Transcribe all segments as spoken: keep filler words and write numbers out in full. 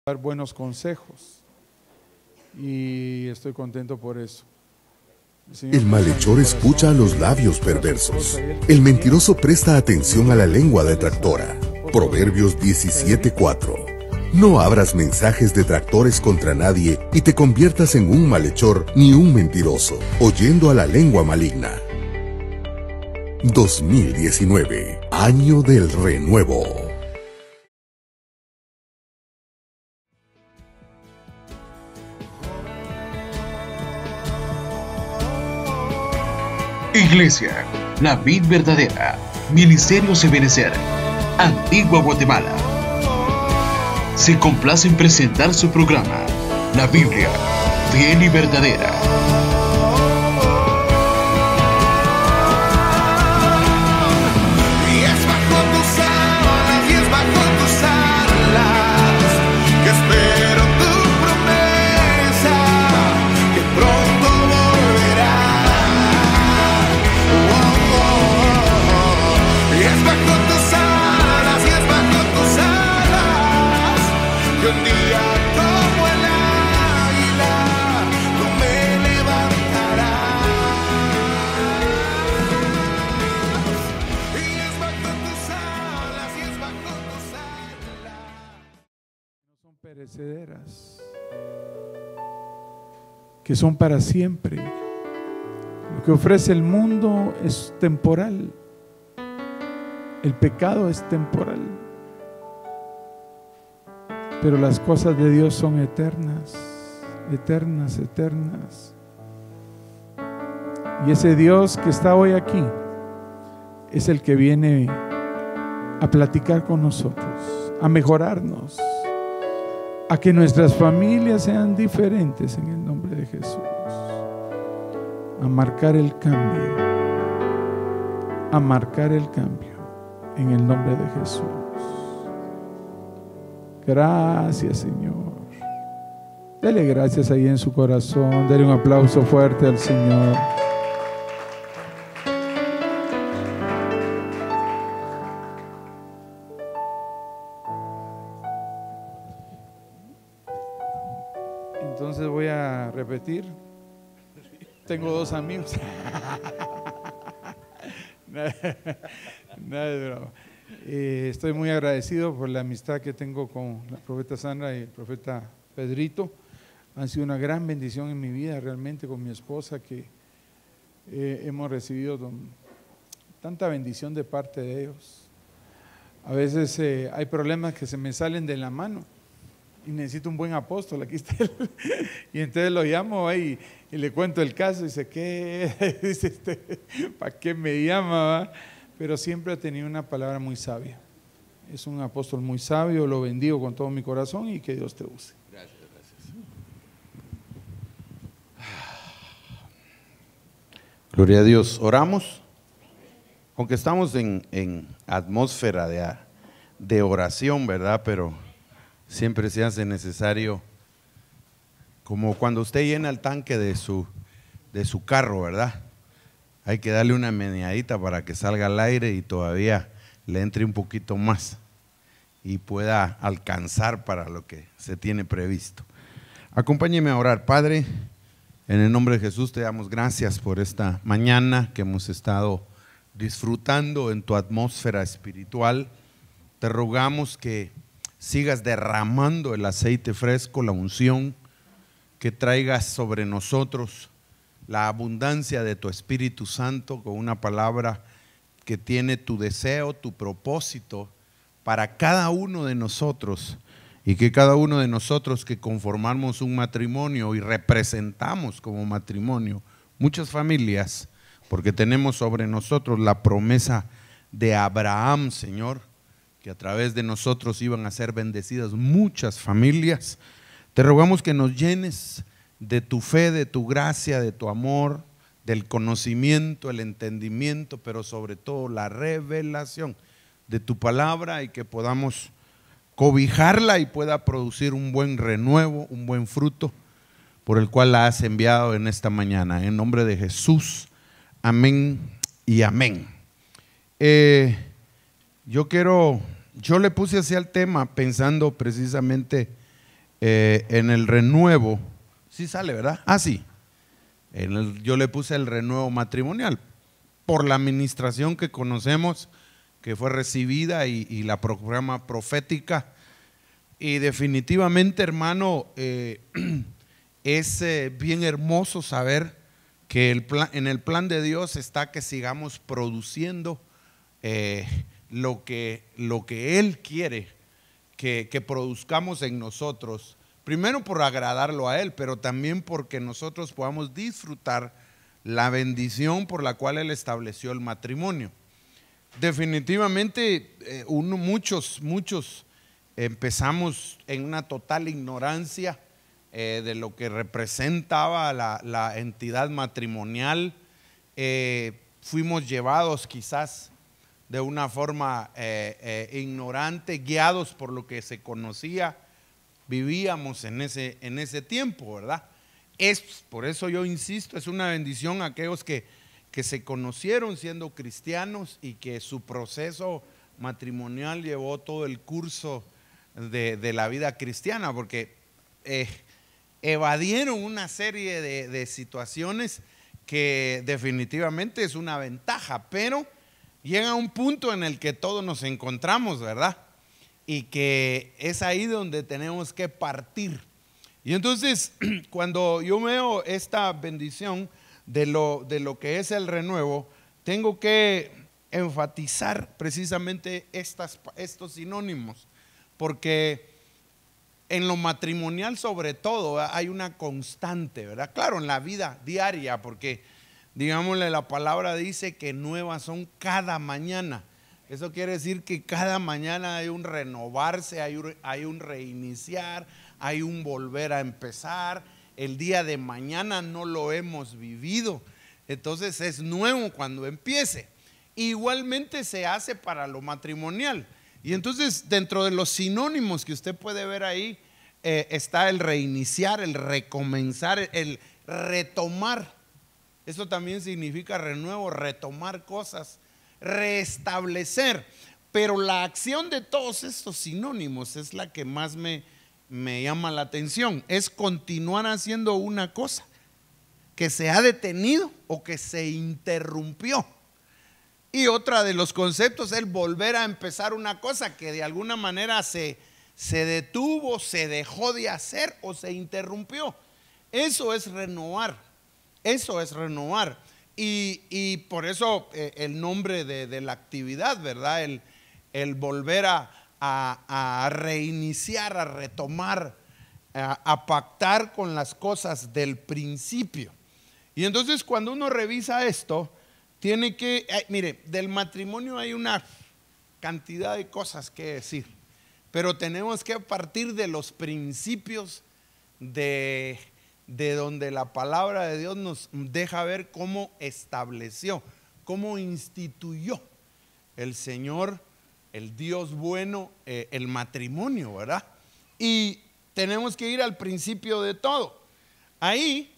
dar buenos consejos y estoy contento por eso. El, el malhechor escucha a los labios perversos. El mentiroso presta atención a la lengua detractora. Proverbios diecisiete cuatro. No abras mensajes detractores contra nadie y te conviertas en un malhechor ni un mentiroso, oyendo a la lengua maligna. dos mil diecinueve, año del renuevo. Iglesia, la vid verdadera, Ministerio Ebenecer, Antigua Guatemala. Se complace en presentar su programa, la Biblia, fiel y verdadera. Perecederas, que son para siempre. Lo que ofrece el mundo es temporal, el pecado es temporal, pero las cosas de Dios son eternas, eternas, eternas. Y ese Dios que está hoy aquí es el que viene a platicar con nosotros, a mejorarnos, a que nuestras familias sean diferentes en el nombre de Jesús, a marcar el cambio, a marcar el cambio en el nombre de Jesús. Gracias, Señor. Dele gracias ahí en su corazón, dele un aplauso fuerte al Señor. Entonces voy a repetir. Tengo dos amigos. Nada, nada de broma. Eh, estoy muy agradecido por la amistad que tengo con la profeta Sandra y el profeta Pedrito. Han sido una gran bendición en mi vida, realmente, con mi esposa, que eh, hemos recibido don, tanta bendición de parte de ellos. A veces eh, hay problemas que se me salen de la mano y necesito un buen apóstol, aquí está él. Y entonces lo llamo ahí y, y le cuento el caso y dice, ¿qué? Dice este, ¿para qué me llama? Va? Pero siempre ha tenido una palabra muy sabia. Es un apóstol muy sabio, lo bendigo con todo mi corazón y que Dios te use. Gracias, gracias. Gloria a Dios. Oramos. Aunque estamos en, en atmósfera de, de oración, ¿verdad? Pero siempre se hace necesario, como cuando usted llena el tanque de su, de su carro, ¿verdad? Hay que darle una meneadita para que salga al aire y todavía le entre un poquito más y pueda alcanzar para lo que se tiene previsto. Acompáñeme a orar. Padre, en el nombre de Jesús te damos gracias por esta mañana que hemos estado disfrutando en tu atmósfera espiritual. Te rogamos que sigas derramando el aceite fresco, la unción, que traigas sobre nosotros la abundancia de tu Espíritu Santo con una palabra que tiene tu deseo, tu propósito para cada uno de nosotros, y que cada uno de nosotros que conformamos un matrimonio y representamos como matrimonio muchas familias, porque tenemos sobre nosotros la promesa de Abraham, Señor, que a través de nosotros iban a ser bendecidas muchas familias. Te rogamos que nos llenes de tu fe, de tu gracia, de tu amor, del conocimiento, el entendimiento, pero sobre todo la revelación de tu palabra, y que podamos cobijarla y pueda producir un buen renuevo, un buen fruto, por el cual la has enviado en esta mañana. En nombre de Jesús, amén y amén. Eh, yo quiero, yo le puse así al tema pensando precisamente eh, en el renuevo, sí sale, ¿verdad? Ah, sí. En el, yo le puse el renuevo matrimonial por la administración que conocemos, que fue recibida y, y la programa profética. Y definitivamente, hermano, eh, es eh, bien hermoso saber que el plan, en el plan de Dios está que sigamos produciendo eh, lo, que, lo que Él quiere que, que produzcamos en nosotros. Primero por agradarlo a Él, pero también porque nosotros podamos disfrutar la bendición por la cual Él estableció el matrimonio. Definitivamente, eh, uno, muchos, muchos empezamos en una total ignorancia eh, de lo que representaba la, la entidad matrimonial. Eh, fuimos llevados quizás de una forma eh, eh, ignorante, guiados por lo que se conocía. Vivíamos en ese, en ese tiempo, ¿verdad? Es, por eso yo insisto, es una bendición a aquellos que, que se conocieron siendo cristianos y que su proceso matrimonial llevó todo el curso de, de la vida cristiana, porque eh, evadieron una serie de, de situaciones que definitivamente es una ventaja, pero llega un punto en el que todos nos encontramos, ¿verdad? Y que es ahí donde tenemos que partir. Y entonces, cuando yo veo esta bendición de lo, de lo que es el renuevo, tengo que enfatizar precisamente estas, estos sinónimos, porque en lo matrimonial sobre todo hay una constante, ¿verdad? Claro, en la vida diaria, porque digámosle, la palabra dice que nuevas son cada mañana. Eso quiere decir que cada mañana hay un renovarse, hay un, hay un reiniciar, hay un volver a empezar. El día de mañana no lo hemos vivido, entonces es nuevo cuando empiece. Igualmente se hace para lo matrimonial. Y entonces dentro de los sinónimos que usted puede ver ahí eh, está el reiniciar, el recomenzar, el retomar. Eso también significa renuevo, retomar cosas, restablecer. Pero la acción de todos estos sinónimos es la que más me, me llama la atención. Es continuar haciendo una cosa que se ha detenido o que se interrumpió. Y otra de los conceptos es volver a empezar una cosa que de alguna manera se, se detuvo, se dejó de hacer o se interrumpió. Eso es renovar, eso es renovar. Y, y por eso eh, el nombre de, de la actividad, ¿verdad? El, el volver a, a, a reiniciar, a retomar, a, a pactar con las cosas del principio. Y entonces cuando uno revisa esto, tiene que, eh, mire, del matrimonio hay una cantidad de cosas que decir, pero tenemos que partir de los principios de, de donde la palabra de Dios nos deja ver cómo estableció, cómo instituyó el Señor, el Dios bueno, eh, el matrimonio, ¿verdad? Y tenemos que ir al principio de todo. Ahí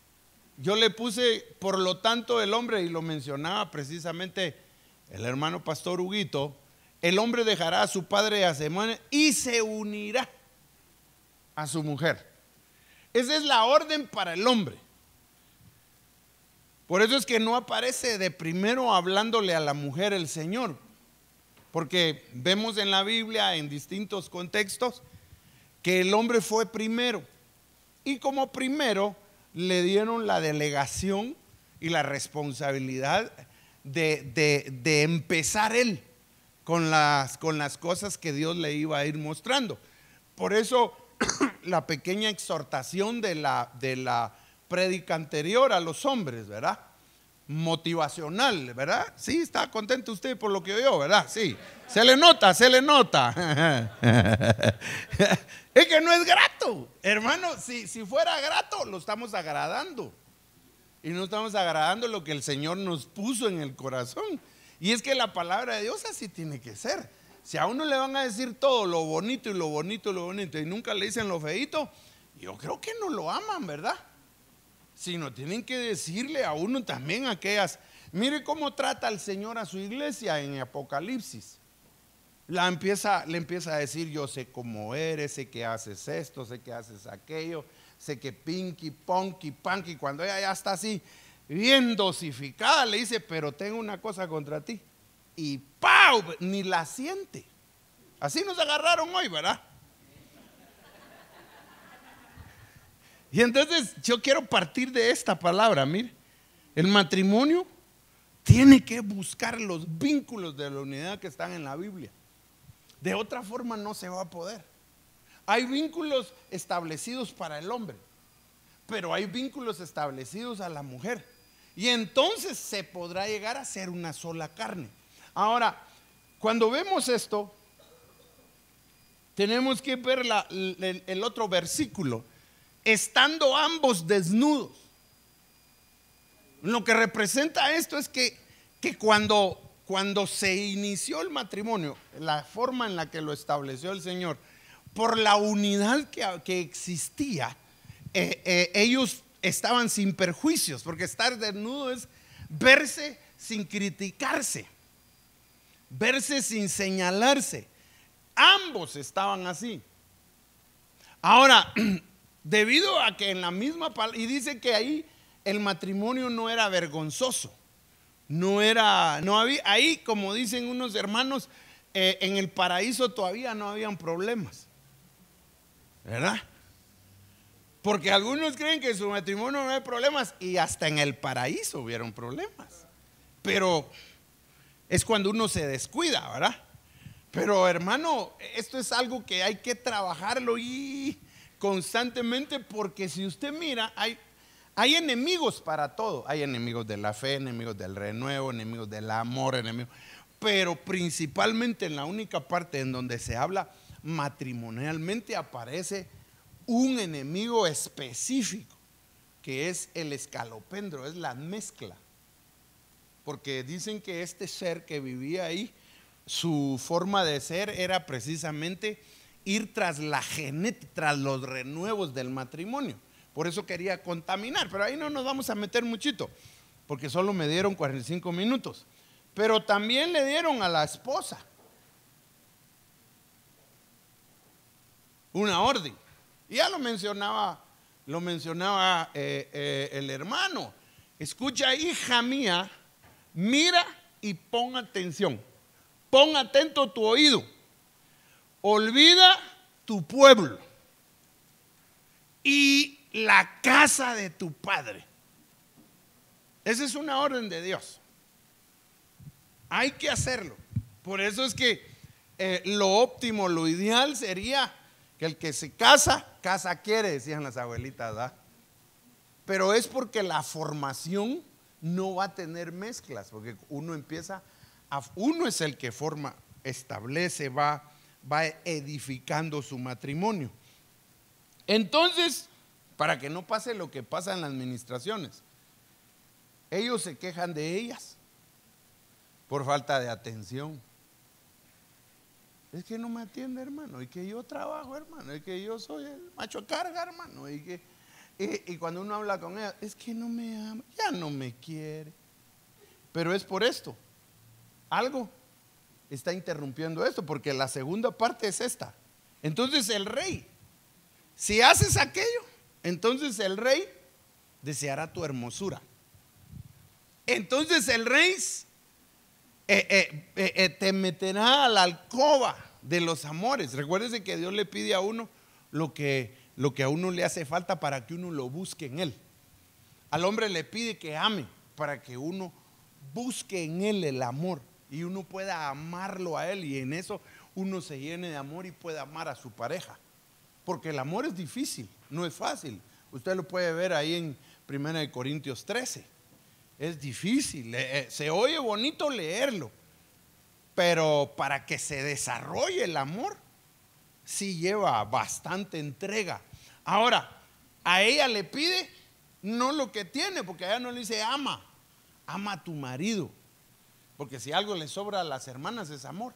yo le puse, por lo tanto, el hombre, y lo mencionaba precisamente el hermano pastor Huguito, el hombre dejará a su padre y a su madre y se unirá a su mujer. Esa es la orden para el hombre. Por eso es que no aparece de primero hablándole a la mujer el Señor, porque vemos en la Biblia en distintos contextos que el hombre fue primero, y como primero le dieron la delegación y la responsabilidad de, de, de empezar él con las, con las cosas que Dios le iba a ir mostrando. Por eso la pequeña exhortación de la, de la prédica anterior a los hombres, ¿verdad? Motivacional, ¿verdad? Sí, está contento usted por lo que oyó, ¿verdad? Sí, se le nota, se le nota. Es que no es grato, hermano. Si, si fuera grato, lo estamos agradando. Y no estamos agradando lo que el Señor nos puso en el corazón. Y es que la palabra de Dios así tiene que ser. Si a uno le van a decir todo lo bonito y lo bonito y lo bonito y nunca le dicen lo feito, yo creo que no lo aman, ¿verdad? Sino tienen que decirle a uno también aquellas. Mire cómo trata el Señor a su iglesia en Apocalipsis. la empieza, le empieza a decir: yo sé cómo eres, sé que haces esto, sé que haces aquello, sé que pinky, ponky, panky. Cuando ella ya está así, bien dosificada, le dice: pero tengo una cosa contra ti. Y ¡pau! Ni la siente. Así nos agarraron hoy, ¿verdad? Y entonces yo quiero partir de esta palabra. Mire, el matrimonio tiene que buscar los vínculos de la unidad que están en la Biblia. De otra forma no se va a poder. Hay vínculos establecidos para el hombre, pero hay vínculos establecidos a la mujer. Y entonces se podrá llegar a ser una sola carne. Ahora, cuando vemos esto, tenemos que ver la, el, el otro versículo. Estando ambos desnudos. Lo que representa esto es que, que cuando, cuando se inició el matrimonio, la forma en la que lo estableció el Señor, por la unidad que, que existía, eh, eh, ellos estaban sin perjuicios, porque estar desnudo es verse sin criticarse, verse sin señalarse. Ambos estaban así. Ahora, debido a que en la misma palabra, y dice que ahí el matrimonio no era vergonzoso, no era, no había, ahí como dicen unos hermanos, eh, en el paraíso todavía no habían problemas, ¿verdad? Porque algunos creen que en su matrimonio no hay problemas y hasta en el paraíso hubieron problemas, pero es cuando uno se descuida, ¿verdad? Pero hermano, esto es algo que hay que trabajarlo y constantemente, porque si usted mira, hay, hay enemigos para todo. Hay enemigos de la fe, enemigos del renuevo, enemigos del amor, enemigos. Pero principalmente en la única parte en donde se habla matrimonialmente aparece un enemigo específico, que es el escalopendro, es la mezcla. Porque dicen que este ser que vivía ahí, su forma de ser era precisamente ir tras la genética, tras los renuevos del matrimonio. Por eso quería contaminar, pero ahí no nos vamos a meter muchito, porque solo me dieron cuarenta y cinco minutos. Pero también le dieron a la esposa una orden. Y ya lo mencionaba, lo mencionaba eh, eh, el hermano. Escucha, hija mía, mira y pon atención. Pon atento tu oído. Olvida tu pueblo y la casa de tu padre. Esa es una orden de Dios. Hay que hacerlo. Por eso es que eh, lo óptimo, lo ideal sería que el que se casa, casa quiere, decían las abuelitas, ¿verdad? Pero es porque la formación no va a tener mezclas, porque uno empieza a, uno es el que forma, establece, va va edificando su matrimonio. Entonces, para que no pase lo que pasa en las administraciones, ellos se quejan de ellas por falta de atención. Es que no me atiende, hermano, y que yo trabajo, hermano, y que yo soy el macho carga, hermano, y que y, y cuando uno habla con ella, es que no me ama, ya no me quiere. Pero es por esto, algo está interrumpiendo esto, porque la segunda parte es esta. Entonces el rey, si haces aquello, entonces el rey deseará tu hermosura. Entonces el rey eh, eh, eh, eh, te meterá a la alcoba de los amores. Recuérdese que Dios le pide a uno lo que, lo que a uno le hace falta para que uno lo busque en él. Al hombre le pide que ame para que uno busque en él el amor y uno pueda amarlo a él, y en eso uno se llene de amor y pueda amar a su pareja. Porque el amor es difícil, no es fácil. Usted lo puede ver ahí en primera de Corintios trece. Es difícil, se oye bonito leerlo, pero para que se desarrolle el amor, sí lleva bastante entrega. Ahora, a ella le pide no lo que tiene, porque a ella no le dice ama, ama a tu marido. Porque si algo les sobra a las hermanas es amor,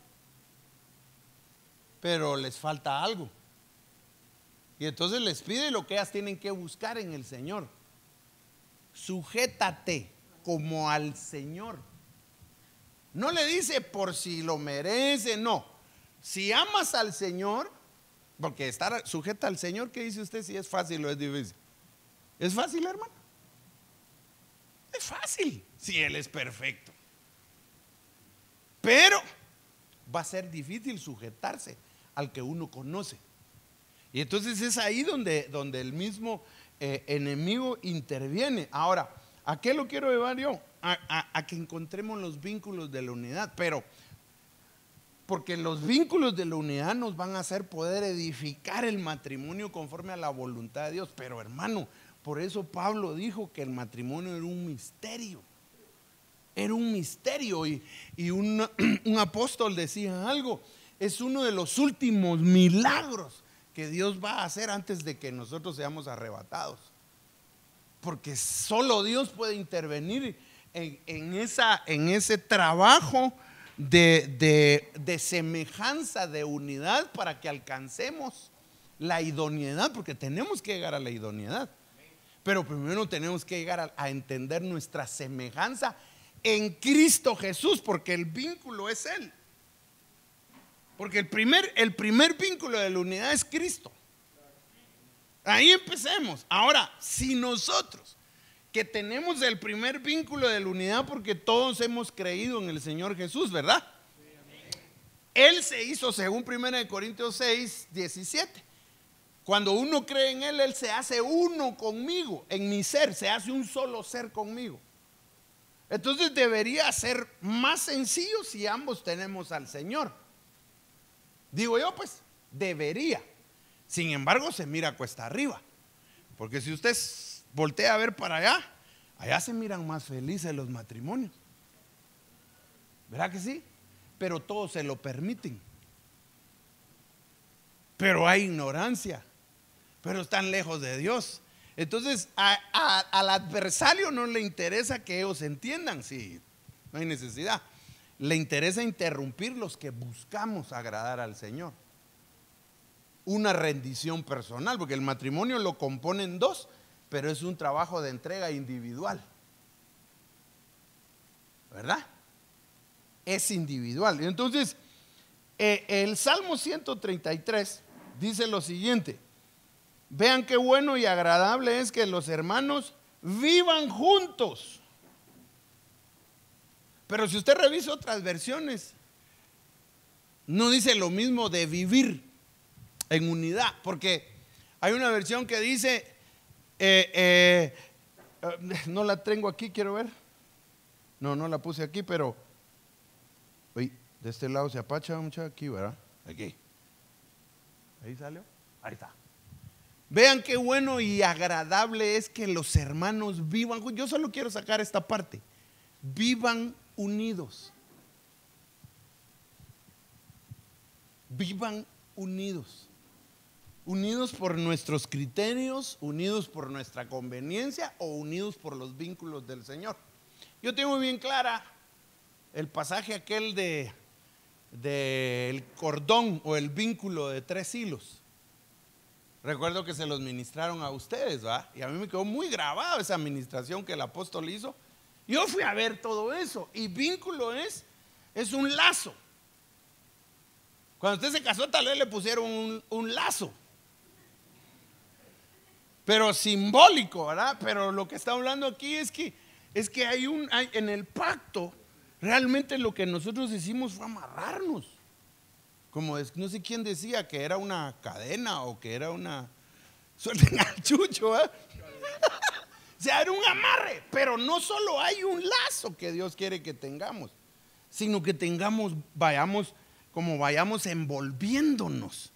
pero les falta algo. Y entonces les pide lo que ellas tienen que buscar en el Señor. Sujétate como al Señor. No le dice por si lo merece, no. Si amas al Señor, porque estar sujeta al Señor, ¿qué dice usted si es fácil o es difícil? ¿Es fácil, hermano? Es fácil, si Él es perfecto. Pero va a ser difícil sujetarse al que uno conoce. Y entonces es ahí donde, donde el mismo eh, enemigo interviene. Ahora, ¿a qué lo quiero llevar yo? A, a, a que encontremos los vínculos de la unidad. Pero, porque los vínculos de la unidad nos van a hacer poder edificar el matrimonio conforme a la voluntad de Dios. Pero hermano, por eso Pablo dijo que el matrimonio era un misterio. Era un misterio. Y, y un, un apóstol decía algo: es uno de los últimos milagros que Dios va a hacer antes de que nosotros seamos arrebatados. Porque solo Dios puede intervenir en, en, esa, en ese trabajo de, de, de semejanza, de unidad, para que alcancemos la idoneidad, porque tenemos que llegar a la idoneidad. Pero primero tenemos que llegar a, a entender nuestra semejanza en Cristo Jesús, porque el vínculo es Él. Porque el primer, el primer vínculo de la unidad es Cristo. Ahí empecemos. Ahora, si nosotros que tenemos el primer vínculo de la unidad, porque todos hemos creído en el Señor Jesús, ¿verdad? Él se hizo, según primera de Corintios seis, diecisiete. Cuando uno cree en Él, Él se hace uno conmigo. En mi ser, se hace un solo ser conmigo. Entonces debería ser más sencillo si ambos tenemos al Señor. Digo yo, pues, debería. Sin embargo, se mira cuesta arriba. Porque si usted voltea a ver para allá, allá se miran más felices los matrimonios. ¿Verdad que sí? Pero todos se lo permiten. Pero hay ignorancia. Pero están lejos de Dios. Entonces, a, a, al adversario no le interesa que ellos entiendan. Sí, no hay necesidad. Le interesa interrumpir los que buscamos agradar al Señor. Una rendición personal, porque el matrimonio lo componen dos, pero es un trabajo de entrega individual. ¿Verdad? Es individual. Entonces, eh, el Salmo ciento treinta y tres dice lo siguiente: vean qué bueno y agradable es que los hermanos vivan juntos. Pero si usted revisa otras versiones, no dice lo mismo de vivir en unidad, porque hay una versión que dice, eh, eh, eh, no la tengo aquí, quiero ver. No, no la puse aquí, pero uy, de este lado se apacha mucha aquí, ¿verdad? Aquí. Ahí salió. Ahí está. Vean qué bueno y agradable es que los hermanos vivan juntos. Yo solo quiero sacar esta parte. Vivan unidos. Vivan unidos. Unidos por nuestros criterios, unidos por nuestra conveniencia o unidos por los vínculos del Señor. Yo tengo bien clara el pasaje aquel de del cordón o el vínculo de tres hilos. Recuerdo que se los ministraron a ustedes, ¿va? Y a mí me quedó muy grabado esa administración que el apóstol hizo. Yo fui a ver todo eso. Y vínculo es, es un lazo. Cuando usted se casó, tal vez le pusieron un, un lazo, pero simbólico, ¿verdad? Pero lo que está hablando aquí es que, es que hay un, hay, en el pacto, realmente lo que nosotros hicimos fue amarrarnos. Como es, no sé quién decía que era una cadena o que era una, suelten al chucho, ¿eh? O sea, era un amarre. Pero no solo hay un lazo que Dios quiere que tengamos, sino que tengamos, vayamos, como vayamos envolviéndonos.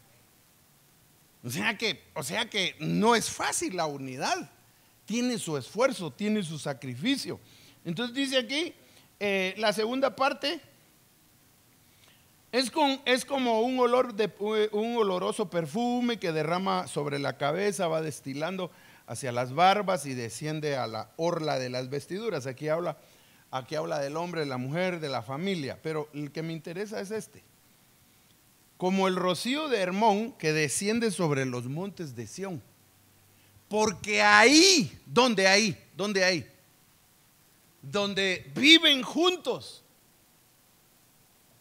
O sea que, o sea que no es fácil la unidad. Tiene su esfuerzo, tiene su sacrificio. Entonces dice aquí, eh, la segunda parte. Es, con, es como un, olor de, un oloroso perfume que derrama sobre la cabeza, va destilando hacia las barbas y desciende a la orla de las vestiduras. Aquí habla, aquí habla del hombre, de la mujer, de la familia. Pero el que me interesa es este. Como el rocío de Hermón que desciende sobre los montes de Sión. Porque ahí, ¿dónde ahí? ¿Dónde ahí? Donde viven juntos.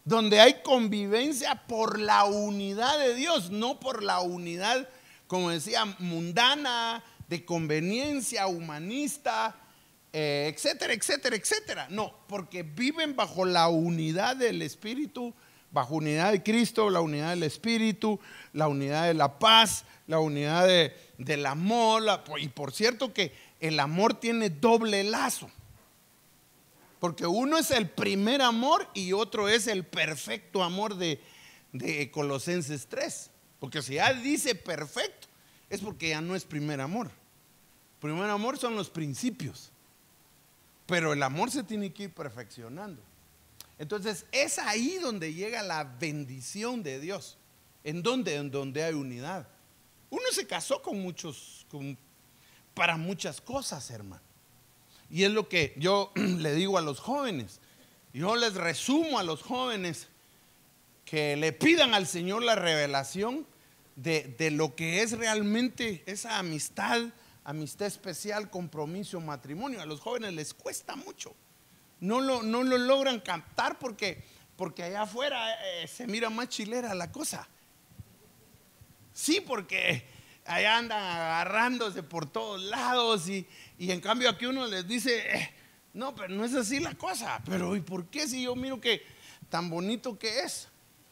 donde hay convivencia por la unidad de Dios, no por la unidad, como decía, mundana, de conveniencia, humanista, eh, etcétera, etcétera, etcétera. No, porque viven bajo la unidad del Espíritu, bajo unidad de Cristo, la unidad del Espíritu, la unidad de la paz, la unidad de, del amor. La, y por cierto que el amor tiene doble lazo, porque uno es el primer amor y otro es el perfecto amor de, de Colosenses tres. Porque si ya dice perfecto, es porque ya no es primer amor. Primer amor son los principios, pero el amor se tiene que ir perfeccionando. Entonces es ahí donde llega la bendición de Dios. ¿En donde En donde hay unidad. Uno se casó con muchos, con, para muchas cosas, hermano. Y es lo que yo le digo a los jóvenes. Yo les resumo a los jóvenes que le pidan al Señor la revelación de, de lo que es realmente esa amistad, amistad especial, compromiso, matrimonio. A los jóvenes les cuesta mucho. No lo, no lo logran captar porque, porque allá afuera eh, se mira más chilera la cosa. Sí, porque allá andan agarrándose por todos lados y, y en cambio aquí uno les dice, eh, no, pero no es así la cosa. Pero ¿y por qué si yo miro que tan bonito que es?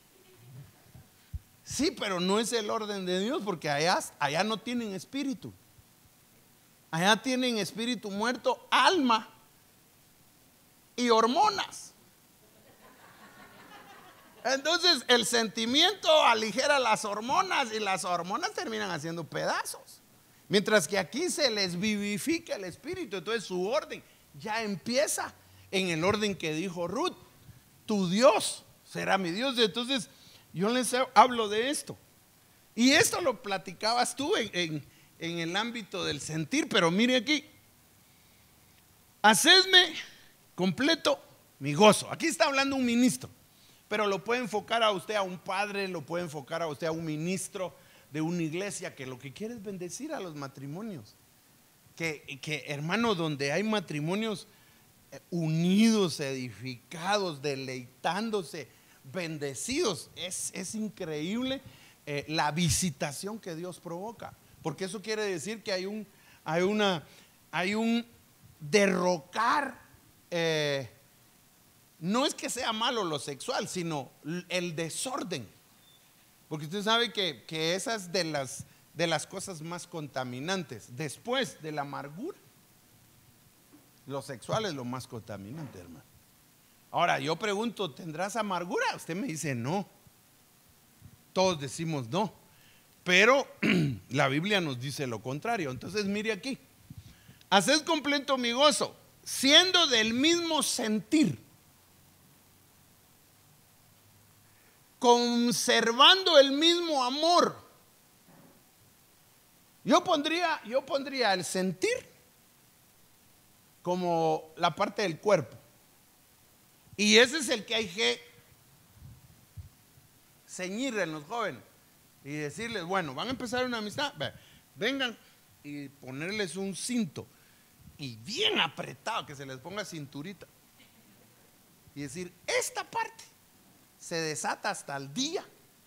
Sí, pero no es el orden de Dios, porque allá, allá no tienen espíritu. Allá tienen espíritu muerto, alma y hormonas. Entonces el sentimiento aligera las hormonas y las hormonas terminan haciendo pedazos. Mientras que aquí se les vivifica el espíritu. Entonces su orden ya empieza en el orden que dijo Ruth. Tu Dios será mi Dios. Entonces yo les hablo de esto. Y esto lo platicabas tú en, en, en el ámbito del sentir. Pero mire aquí. Hacedme completo mi gozo. Aquí está hablando un ministro. Pero lo puede enfocar a usted a un padre, lo puede enfocar a usted a un ministro de una iglesia que lo que quiere es bendecir a los matrimonios. Que, que hermano, donde hay matrimonios unidos, edificados, deleitándose, bendecidos, es, es increíble eh, la visitación que Dios provoca. Porque eso quiere decir que hay un, hay una, hay un derrocar. Eh, No es que sea malo lo sexual, sino el desorden. Porque usted sabe que, que esa es de las, de las cosas más contaminantes. Después de la amargura, lo sexual es lo más contaminante, hermano. Ahora yo pregunto, ¿tendrás amargura? Usted me dice no. Todos decimos no. Pero la Biblia nos dice lo contrario. Entonces mire aquí. Haced completo mi gozo, siendo del mismo sentir, conservando el mismo amor. Yo pondría, yo pondría el sentir como la parte del cuerpo. Y ese es el que hay que ceñir en los jóvenes y decirles, bueno, van a empezar una amistad, vengan y ponerles un cinto y bien apretado, que se les ponga cinturita y decir, esta parte se desata hasta el día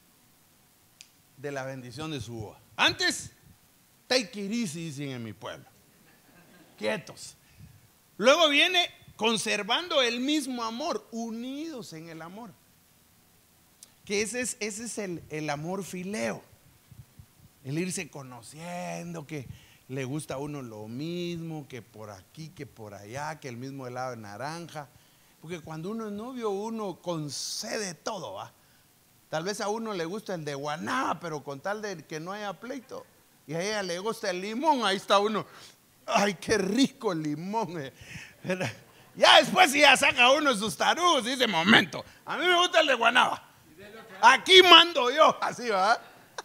de la bendición de su boda. Antes, take it easy, dicen en mi pueblo. Quietos. Luego viene conservando el mismo amor, unidos en el amor. Que ese es, ese es el, el amor fileo. El irse conociendo, que le gusta a uno lo mismo, que por aquí, que por allá, que el mismo helado de naranja. Porque cuando uno es novio, uno concede todo, ¿va? Tal vez a uno le gusta el de guanábana, pero con tal de que no haya pleito. Y a ella le gusta el limón, ahí está uno. Ay, qué rico el limón. Eh. Ya después ya saca uno sus tarugos y dice, momento, a mí me gusta el de guanábana. Aquí mando yo, así va.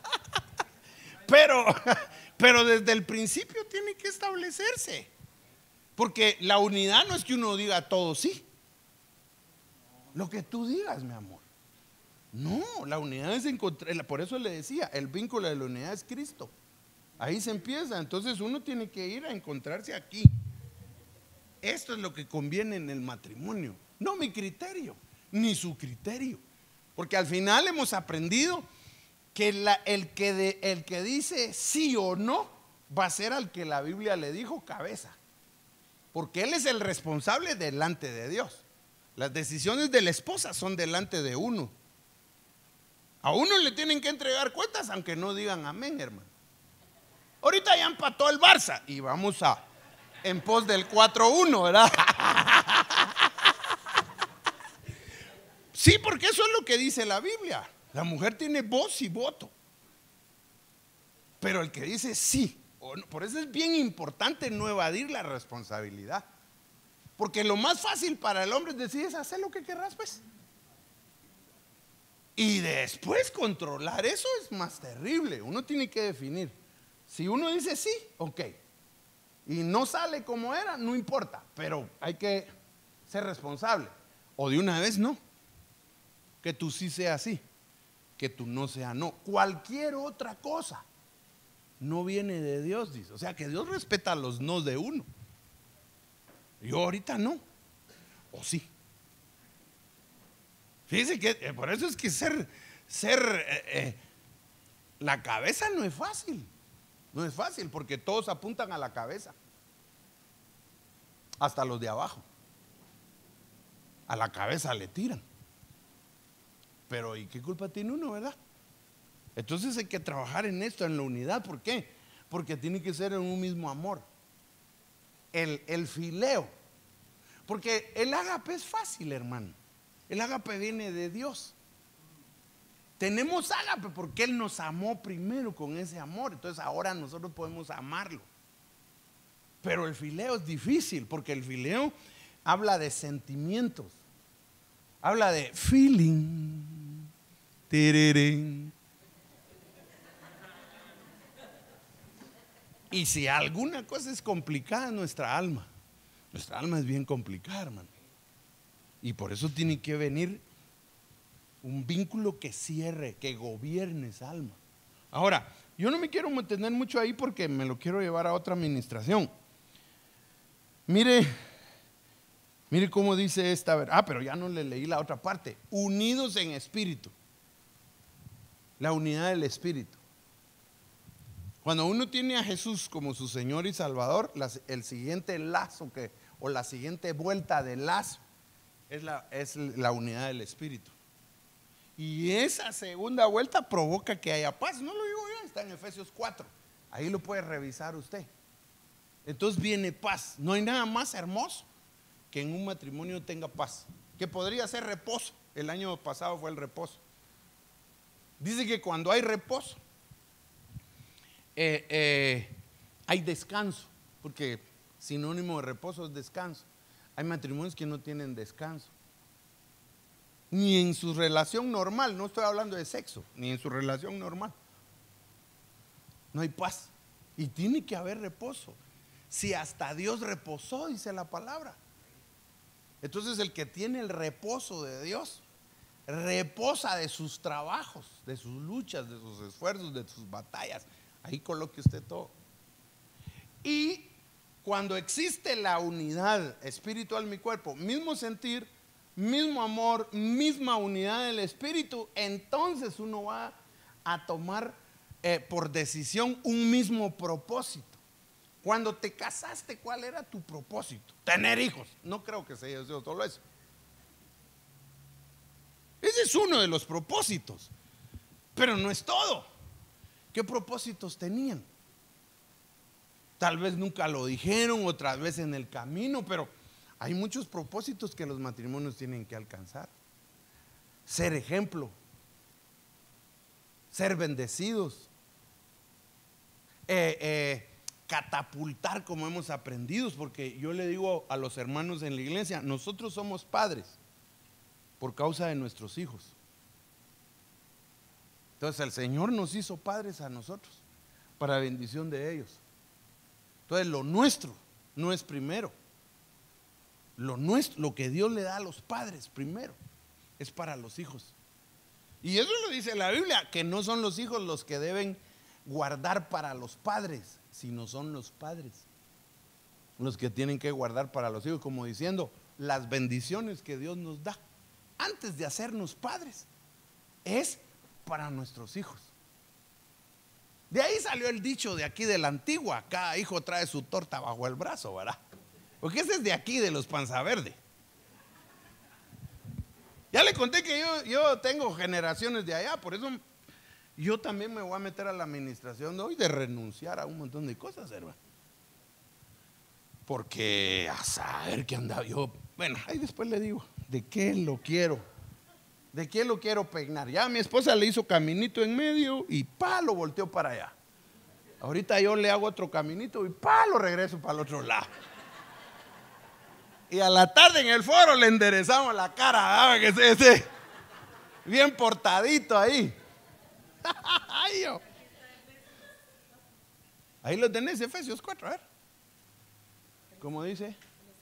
Pero, pero desde el principio tiene que establecerse. Porque la unidad no es que uno diga todo sí. Lo que tú digas, mi amor. No, la unidad es encontrar. Por eso le decía, el vínculo de la unidad es Cristo. Ahí se empieza. Entonces uno tiene que ir a encontrarse aquí. Esto es lo que conviene en el matrimonio. No mi criterio, ni su criterio. Porque al final hemos aprendido que la, el, que de, el que dice sí o no va a ser al que la Biblia le dijo cabeza. Porque él es el responsable delante de Dios. Las decisiones de la esposa son delante de uno. A uno le tienen que entregar cuentas aunque no digan amén, hermano. Ahorita ya empató el Barça y vamos a en pos del cuatro uno, ¿verdad? Sí, porque eso es lo que dice la Biblia. La mujer tiene voz y voto. Pero el que dice sí, o no, por eso es bien importante no evadir la responsabilidad. Porque lo más fácil para el hombre es decir, es hacer lo que querrás, pues. Y después controlar, eso es más terrible. Uno tiene que definir. Si uno dice sí, ok. Y no sale como era, no importa. Pero hay que ser responsable. O de una vez no. Que tú sí sea sí, que tú no sea no. Cualquier otra cosa no viene de Dios, dice. O sea que Dios respeta los no de uno. Yo ahorita no. O sí. Fíjense que eh, por eso es que ser, ser eh, eh, la cabeza no es fácil. No es fácil porque todos apuntan a la cabeza. Hasta los de abajo. A la cabeza le tiran. Pero ¿y qué culpa tiene uno, verdad? Entonces hay que trabajar en esto, en la unidad. ¿Por qué? Porque tiene que ser en un mismo amor. El, el fileo. Porque el ágape es fácil, hermano. El ágape viene de Dios. Tenemos ágape porque Él nos amó primero con ese amor. Entonces ahora nosotros podemos amarlo. Pero el fileo es difícil porque el fileo habla de sentimientos. Habla de feeling. Tirirín. Y si alguna cosa es complicada en nuestra alma, nuestra alma es bien complicada, hermano. Y por eso tiene que venir un vínculo que cierre, que gobierne esa alma. Ahora, yo no me quiero mantener mucho ahí porque me lo quiero llevar a otra administración. Mire, mire cómo dice esta. Ah, pero ya no le leí la otra parte. Unidos en espíritu. La unidad del espíritu. Cuando uno tiene a Jesús como su Señor y Salvador, la, el siguiente lazo que, o la siguiente vuelta del lazo es la, es la unidad del espíritu. Y esa segunda vuelta provoca que haya paz. No lo digo yo, está en Efesios cuatro. Ahí lo puede revisar usted. Entonces viene paz. No hay nada más hermoso que en un matrimonio tenga paz. Que podría ser reposo. El año pasado fue el reposo. Dice que cuando hay reposo, eh, eh, hay descanso, porque sinónimo de reposo es descanso. Hay matrimonios que no tienen descanso, ni en su relación normal, no estoy hablando de sexo, ni en su relación normal. No hay paz, y tiene que haber reposo. Si hasta Dios reposó, dice la palabra. Entonces el que tiene el reposo de Dios reposa de sus trabajos, de sus luchas, de sus esfuerzos, de sus batallas. Ahí coloque usted todo. Y cuando existe la unidad espiritual en mi cuerpo, mismo sentir, mismo amor, misma unidad del espíritu, entonces uno va a tomar eh, por decisión un mismo propósito. Cuando te casaste, ¿cuál era tu propósito? Tener hijos. No creo que sea solo eso. Ese es uno de los propósitos, pero no es todo. ¿Qué propósitos tenían? Tal vez nunca lo dijeron, otras veces en el camino, pero hay muchos propósitos que los matrimonios tienen que alcanzar. Ser ejemplo, ser bendecidos, eh, eh, catapultar como hemos aprendido, porque yo le digo a los hermanos en la iglesia, nosotros somos padres por causa de nuestros hijos. Entonces el Señor nos hizo padres a nosotros para bendición de ellos. Entonces lo nuestro no es primero. Lo nuestro, lo que Dios le da a los padres primero es para los hijos. Y eso lo dice la Biblia, que no son los hijos los que deben guardar para los padres, sino son los padres los que tienen que guardar para los hijos, como diciendo las bendiciones que Dios nos da antes de hacernos padres. es para nuestros hijos. De ahí salió el dicho de aquí de la antigua: cada hijo trae su torta bajo el brazo, ¿verdad? Porque ese es de aquí, de los Panza Verde. Ya le conté que yo, yo tengo generaciones de allá, por eso yo también me voy a meter a la administración de hoy, de renunciar a un montón de cosas, hermano. Porque a saber qué andaba yo. Bueno, ahí después le digo de qué lo quiero, de qué lo quiero peinar. Ya mi esposa le hizo caminito en medio y pa, lo volteó para allá. Ahorita yo le hago otro caminito y pa, lo regreso para el otro lado. Y a la tarde en el foro le enderezamos la cara, ¿verdad? Que ese, ese, bien portadito ahí. Ay, yo. Ahí lo tenés, Efesios cuatro, a ver. ¿Cómo dice?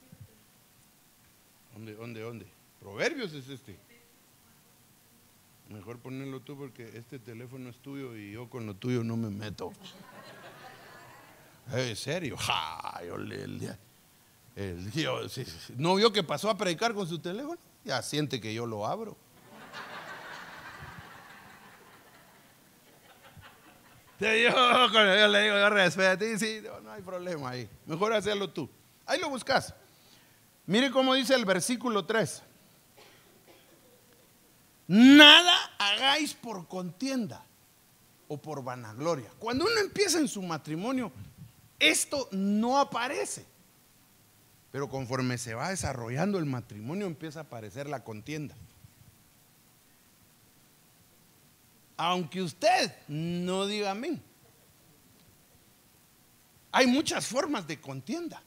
¿Dónde, dónde, dónde? Proverbios es este. Mejor ponerlo tú porque este teléfono es tuyo y yo con lo tuyo no me meto. ¿En serio? Ja, yo le, el, el, yo, si, ¿no vio que pasó a predicar con su teléfono? Ya siente que yo lo abro. Yo, yo le digo, yo respeto a ti, sí, no, no hay problema ahí. Mejor hacerlo tú. Ahí lo buscas. Mire cómo dice el versículo tres. Nada hagáis por contienda o por vanagloria. Cuando uno empieza en su matrimonio, esto no aparece. Pero conforme se va desarrollando el matrimonio, empieza a aparecer la contienda. Aunque usted no diga amén. Hay muchas formas de contienda.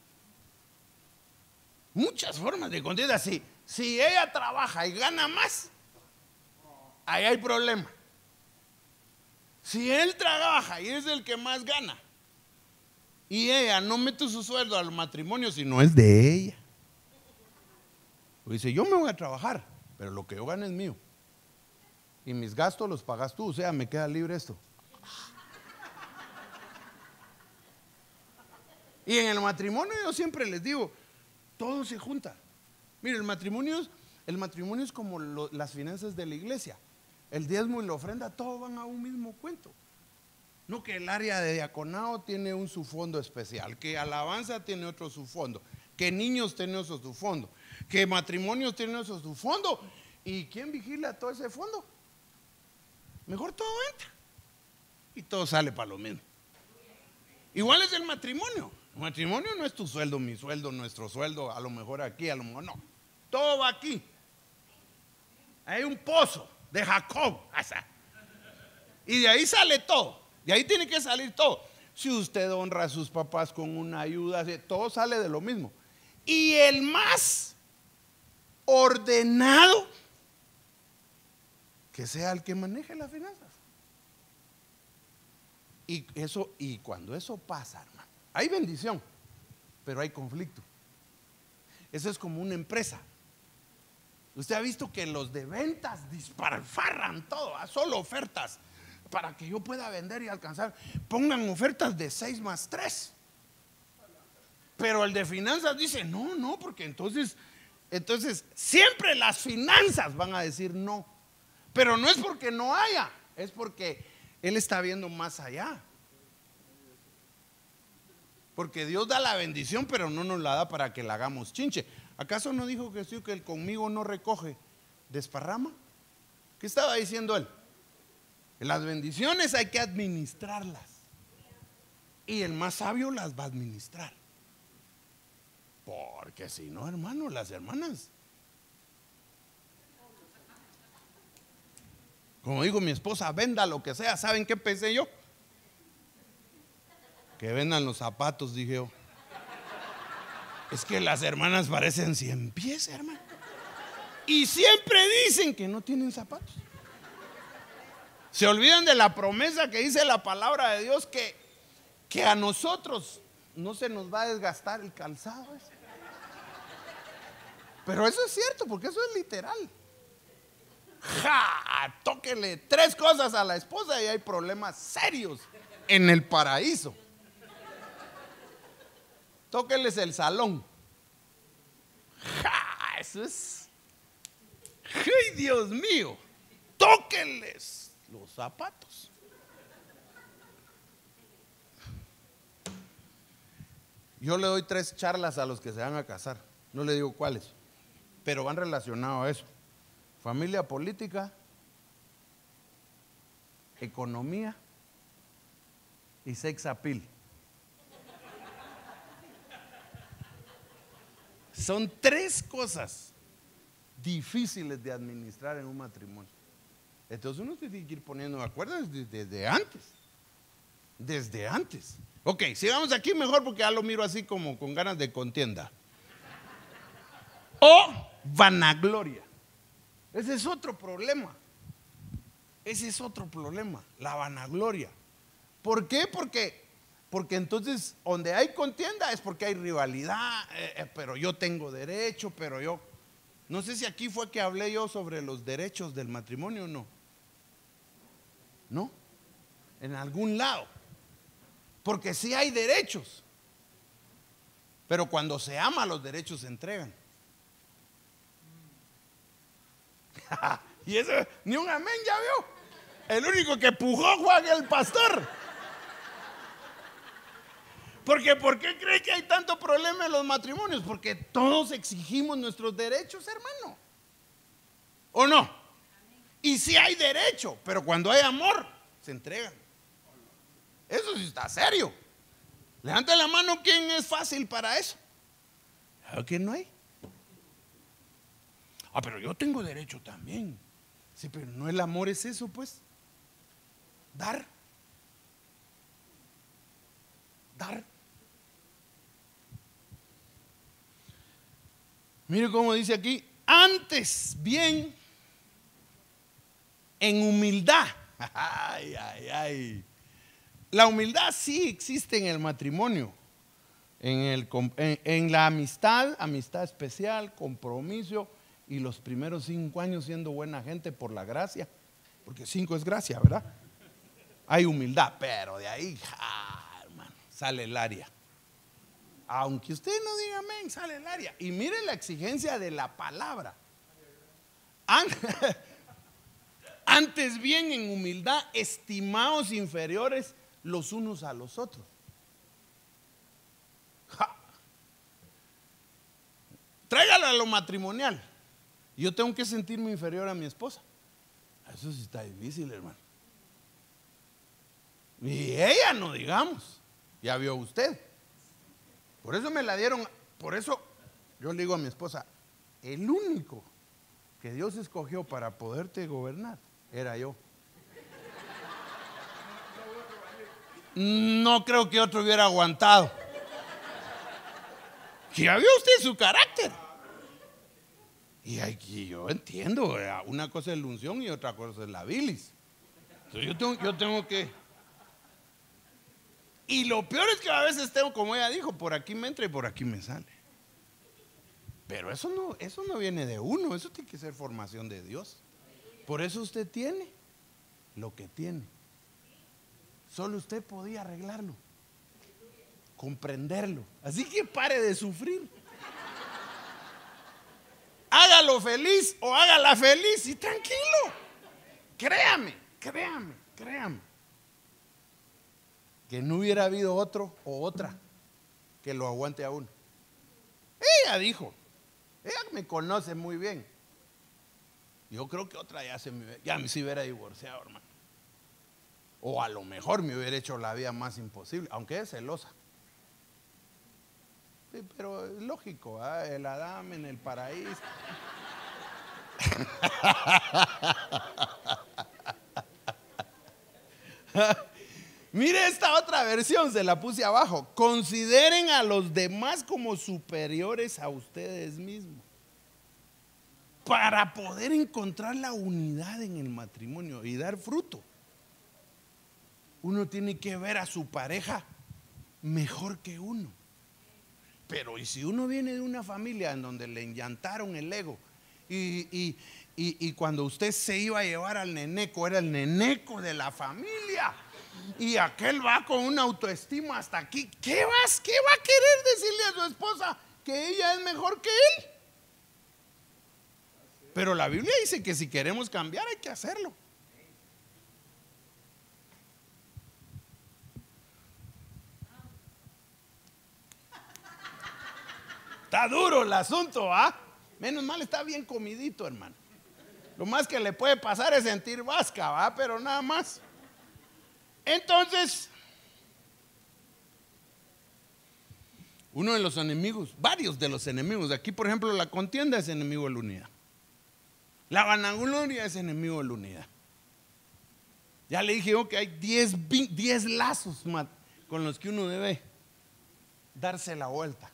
Muchas formas de contienda. Si, si ella trabaja y gana más, ahí hay problema. Si él trabaja y es el que más gana y ella no mete su sueldo al matrimonio, si no es de ella, pues dice: yo me voy a trabajar, pero lo que yo gano es mío y mis gastos los pagas tú, o sea, me queda libre esto. Y en el matrimonio yo siempre les digo, todo se junta. Mire, el matrimonio es, el matrimonio es como lo, las finanzas de la iglesia. El diezmo y la ofrenda, todos van a un mismo cuento. No que el área de diaconado tiene un subfondo especial, que alabanza tiene otro subfondo, que niños tiene otro subfondo, que matrimonios tienen otro subfondo. ¿Y quién vigila todo ese fondo? Mejor todo entra y todo sale para lo mismo. Igual es el matrimonio. El matrimonio no es tu sueldo, mi sueldo, nuestro sueldo, a lo mejor aquí, a lo mejor no. Todo va aquí. Hay un pozo de Jacob, y de ahí sale todo, de ahí tiene que salir todo. Si usted honra a sus papás con una ayuda, todo sale de lo mismo. Y el más ordenado, que sea el que maneje las finanzas. Y eso, y cuando eso pasa, hermano, hay bendición, pero hay conflicto. Eso es como una empresa. Usted ha visto que los de ventas disparfarran todo, a solo ofertas para que yo pueda vender y alcanzar. Pongan ofertas de seis más tres. Pero el de finanzas dice: no, no, porque entonces, entonces siempre las finanzas van a decir no. Pero no es porque no haya, es porque él está viendo más allá. Porque Dios da la bendición, pero no nos la da para que la hagamos chinche. ¿Acaso no dijo Jesús que el conmigo no recoge, desparrama? ¿Qué estaba diciendo él? Las bendiciones hay que administrarlas. Y el más sabio las va a administrar. Porque si no, hermano, las hermanas, como digo mi esposa, venda lo que sea. ¿Saben qué pensé yo? Que vendan los zapatos, dije yo. Es que las hermanas parecen cien pies, hermano. Y siempre dicen que no tienen zapatos. Se olvidan de la promesa que dice la palabra de Dios, que, que a nosotros no se nos va a desgastar el calzado ese. Pero eso es cierto, porque eso es literal. Ja, tóquele tres cosas a la esposa y hay problemas serios en el paraíso. Tóqueles el salón. ¡Ja! Eso es. ¡Ay, Dios mío! tóquenles los zapatos. Yo le doy tres charlas a los que se van a casar, no le digo cuáles, pero van relacionados a eso: familia, política, economía y sex appeal. Son tres cosas difíciles de administrar en un matrimonio. Entonces uno tiene que ir poniendo de acuerdo desde, desde antes. Desde antes. Ok, sigamos aquí mejor porque ya lo miro así como con ganas de contienda. O vanagloria. Ese es otro problema. Ese es otro problema, la vanagloria. ¿Por qué? Porque, porque entonces donde hay contienda es porque hay rivalidad, eh, eh, pero yo tengo derecho, pero yo... No sé si aquí fue que hablé yo sobre los derechos del matrimonio o no. ¿No? En algún lado. Porque sí hay derechos, pero cuando se ama los derechos se entregan. Y eso, ni un amén, ya vio. El único que pujó fue el pastor. Porque ¿por qué cree que hay tanto problema en los matrimonios? Porque todos exigimos nuestros derechos, hermano. ¿O no? Y sí hay derecho, pero cuando hay amor, se entregan. Eso sí está serio. Levante la mano quien es fácil para eso. ¿A quién no hay? Ah, pero yo tengo derecho también. Sí, pero no, el amor es eso, pues. Dar. Dar. Mire cómo dice aquí: antes bien en humildad. Ay, ay, ay. La humildad sí existe en el matrimonio, en, el, en, en la amistad, amistad especial, compromiso y los primeros cinco años siendo buena gente por la gracia, porque cinco es gracia, ¿verdad? Hay humildad, pero de ahí, ah, hermano, sale el área. Aunque usted no diga amén, sale el área. Y mire la exigencia de la palabra. Antes bien en humildad, estimados inferiores los unos a los otros. Ja. Tráigalo a lo matrimonial. Yo tengo que sentirme inferior a mi esposa. Eso sí está difícil, hermano. Y ella no digamos. Ya vio usted. Por eso me la dieron. Por eso yo le digo a mi esposa: el único que Dios escogió para poderte gobernar era yo. No creo que otro hubiera aguantado. Ya vio usted su carácter. Y aquí yo entiendo, una cosa es la unción y otra cosa es la bilis. Entonces yo tengo, yo tengo que... Y lo peor es que a veces tengo, como ella dijo, por aquí me entra y por aquí me sale. Pero eso no, eso no viene de uno, eso tiene que ser formación de Dios. Por eso usted tiene lo que tiene. Solo usted podía arreglarlo, comprenderlo. Así que pare de sufrir. Hágalo feliz o hágala feliz y tranquilo. Créame, créame, créame. Que no hubiera habido otro o otra que lo aguante a uno. Ella dijo, ella me conoce muy bien. Yo creo que otra ya se me, ya me se hubiera divorciado, hermano. O a lo mejor me hubiera hecho la vida más imposible, aunque es celosa. Sí, pero es lógico, ¿eh? El Adán en el paraíso. Mire esta otra versión, se la puse abajo. Consideren a los demás como superiores a ustedes mismos. Para poder encontrar la unidad en el matrimonio y dar fruto, uno tiene que ver a su pareja mejor que uno. Pero y si uno viene de una familia en donde le enllantaron el ego y, y, y, y cuando usted se iba a llevar al neneco, era el neneco de la familia, y aquel va con una autoestima hasta aquí, ¿qué vas? ¿Qué va a querer decirle a su esposa? ¿Que ella es mejor que él? Pero la Biblia dice que si queremos cambiar hay que hacerlo. Está duro el asunto, ¿ah? Menos mal está bien comidito, hermano. Lo más que le puede pasar es sentir vasca, ¿va? Pero nada más. Entonces, uno de los enemigos, varios de los enemigos, aquí por ejemplo la contienda es enemigo de la unidad. La vanagloria es enemigo de la unidad. Ya le dije yo que hay diez lazos con los que uno debe darse la vuelta.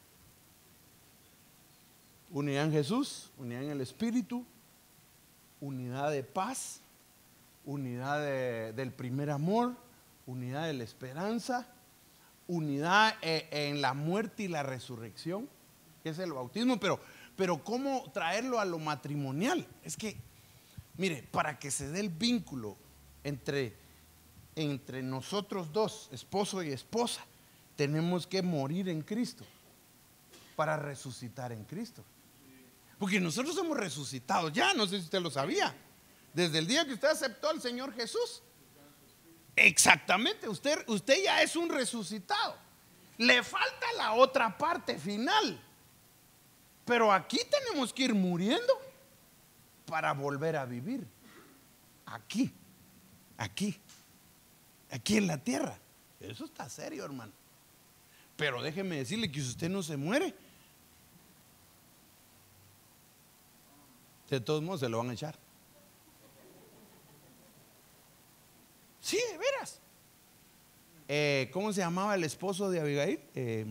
Unidad en Jesús, unidad en el Espíritu, unidad de paz, unidad de, del primer amor, unidad de la esperanza, unidad eh, en la muerte y la resurrección, que es el bautismo, pero, pero ¿cómo traerlo a lo matrimonial? Es que, mire, para que se dé el vínculo entre, entre nosotros dos, esposo y esposa, tenemos que morir en Cristo para resucitar en Cristo. Porque nosotros somos resucitados ya, no sé si usted lo sabía. Desde el día que usted aceptó al Señor Jesús. Exactamente, usted, usted ya es un resucitado. Le falta la otra parte final. Pero aquí tenemos que ir muriendo para volver a vivir. Aquí, aquí, aquí en la tierra. Eso está serio, hermano. Pero déjeme decirle que si usted no se muere, de todos modos se lo van a echar. Sí, de veras. Eh, ¿Cómo se llamaba el esposo de Abigail? Eh,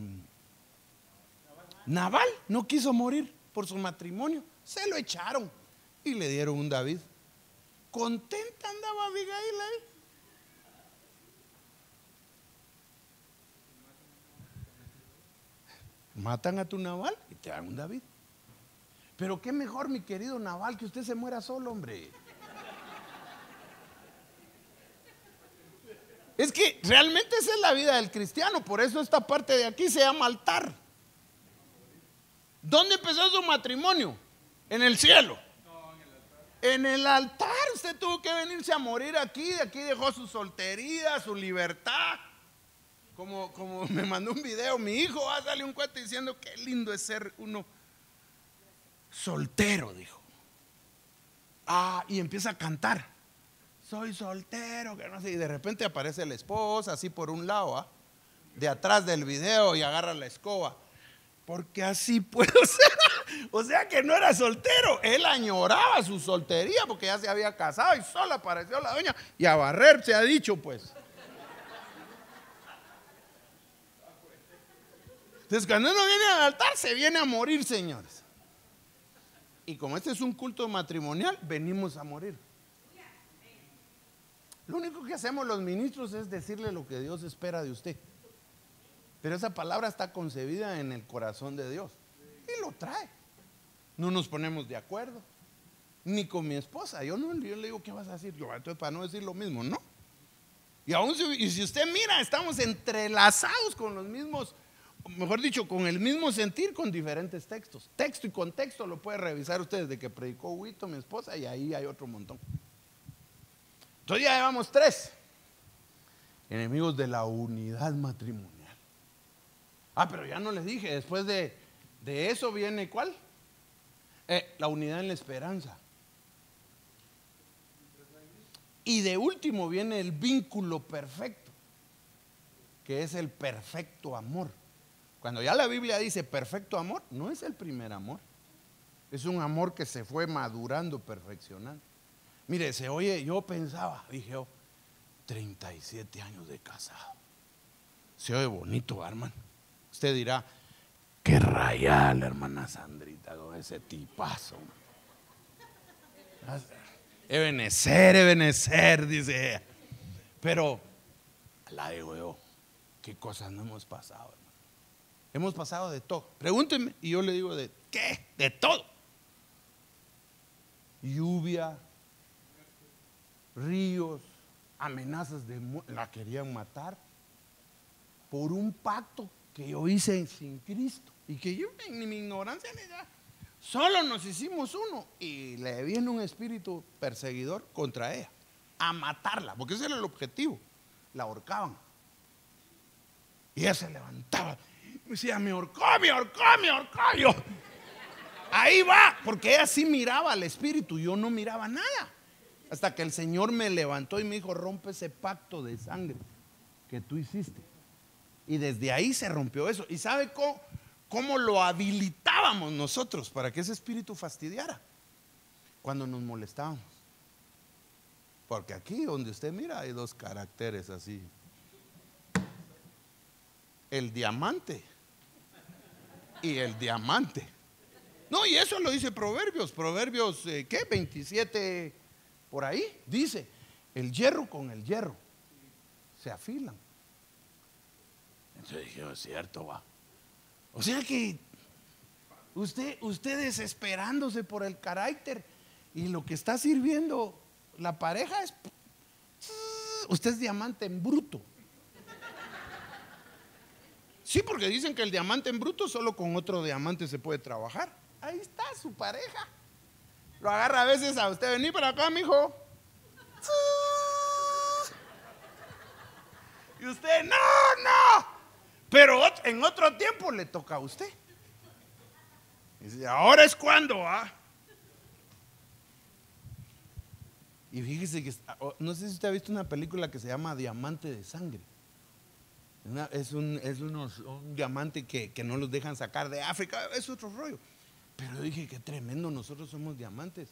Nabal. No quiso morir por su matrimonio. Se lo echaron y le dieron un David. Contenta andaba Abigail ahí. Matan a tu Nabal y te dan un David. Pero qué mejor, mi querido Nabal, que usted se muera solo, hombre. Es que realmente esa es la vida del cristiano. Por eso esta parte de aquí se llama altar. ¿Dónde empezó su matrimonio? En el cielo. En el altar. Usted tuvo que venirse a morir aquí. De aquí dejó su soltería, su libertad. Como, como me mandó un video mi hijo, va a salir un cuento diciendo qué lindo es ser uno soltero, dijo. Ah, y empieza a cantar. Soy soltero, que no sé. Y de repente aparece la esposa así por un lado, ¿ah? De atrás del video, y agarra la escoba. Porque así puedo ser. O sea que no era soltero. Él añoraba su soltería porque ya se había casado y solo apareció la doña. Y a barrer se ha dicho, pues. Entonces cuando uno viene al altar se viene a morir, señores. Y como este es un culto matrimonial, venimos a morir. Lo único que hacemos los ministros es decirle lo que Dios espera de usted. Pero esa palabra está concebida en el corazón de Dios y lo trae. No nos ponemos de acuerdo, ni con mi esposa. Yo no yo le digo, ¿qué vas a decir? Yo, entonces, para no decir lo mismo, no. Y aún si, y si usted mira, estamos entrelazados con los mismos, mejor dicho, con el mismo sentir, con diferentes textos. Texto y contexto lo puede revisar usted desde que predicó Huito, mi esposa, y ahí hay otro montón. Entonces ya llevamos tres enemigos de la unidad matrimonial. Ah, pero ya no les dije, después de, de eso viene ¿cuál? Eh, la unidad en la esperanza. Y de último viene el vínculo perfecto, que es el perfecto amor. Cuando ya la Biblia dice perfecto amor, no es el primer amor. Es un amor que se fue madurando, perfeccionando. Mire, se oye, yo pensaba, dije yo, treinta y siete años de casado. Se oye bonito, hermano. Usted dirá, qué rayada la hermana Sandrita con ese tipazo. Ebenecer, Ebenecer, dice ella. Pero, la digo yo, qué cosas no hemos pasado, hermano. Hemos pasado de todo. Pregúntenme y yo le digo, ¿de qué? De todo. Lluvia, ríos, amenazas de muerte. La querían matar por un pacto que yo hice sin Cristo y que yo en mi ignorancia ni ya Solo nos hicimos uno y le viene un espíritu perseguidor contra ella, a matarla, porque ese era el objetivo. La ahorcaban. Y ella se levantaba. Me decía, me ahorcó, me ahorcó, me ahorcó. Yo, ahí va, porque ella sí miraba al espíritu, yo no miraba nada. Hasta que el Señor me levantó y me dijo, rompe ese pacto de sangre que tú hiciste. Y desde ahí se rompió eso. ¿Y sabe cómo, cómo lo habilitábamos nosotros para que ese espíritu fastidiara? Cuando nos molestábamos. Porque aquí donde usted mira hay dos caracteres así. El diamante y el diamante. No, y eso lo dice Proverbios. Proverbios, eh, ¿qué? veintisiete, por ahí. Dice, el hierro con el hierro se afilan. Entonces dije, es cierto, va. O sea que usted, usted desesperándose por el carácter y lo que está sirviendo la pareja es, usted es diamante en bruto. Sí, porque dicen que el diamante en bruto solo con otro diamante se puede trabajar. Ahí está su pareja. Lo agarra a veces a usted, vení para acá, mijo. Y usted, no, no. Pero en otro tiempo le toca a usted. Y dice, ahora es cuando, ¿ah? Y fíjese que, no sé si usted ha visto una película que se llama Diamante de Sangre. Una, es un, es unos, un diamante que, que no los dejan sacar de África, es otro rollo. Pero yo dije, qué tremendo, nosotros somos diamantes.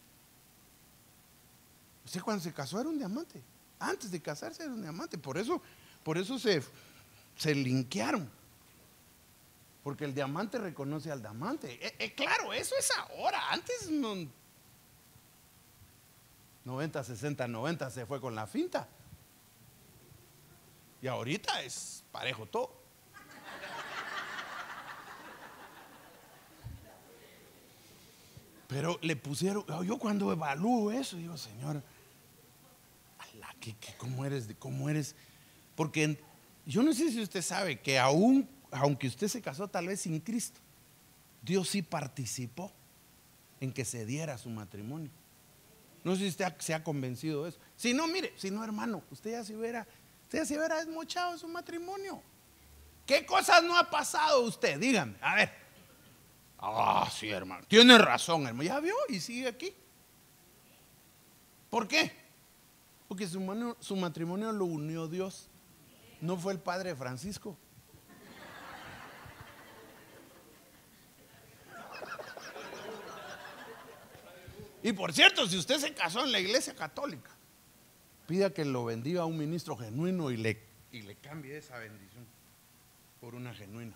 Usted cuando se casó era un diamante. Antes de casarse era un diamante. Por eso, por eso se, se linkearon. Porque el diamante reconoce al diamante. Eh, eh, claro, eso es ahora. Antes no. noventa, sesenta, noventa se fue con la finta. Y ahorita es parejo todo. Pero le pusieron, yo cuando evalúo eso, digo, Señor, ala, ¿qué, qué, cómo eres, cómo eres? Porque yo no sé si usted sabe que aún, aunque usted se casó tal vez sin Cristo, Dios sí participó en que se diera su matrimonio. No sé si usted se ha convencido de eso. Si no, mire, si no, hermano, usted ya se hubiera, usted ya se hubiera desmochado su matrimonio. ¿Qué cosas no ha pasado usted? Dígame, a ver. Ah, sí, hermano, tiene razón, hermano. Ya vio y sigue aquí. ¿Por qué? Porque su, mano, su matrimonio lo unió Dios. No fue el padre Francisco. Y por cierto, si usted se casó en la iglesia católica, pida que lo bendiga a un ministro genuino y le, y le cambie esa bendición por una genuina.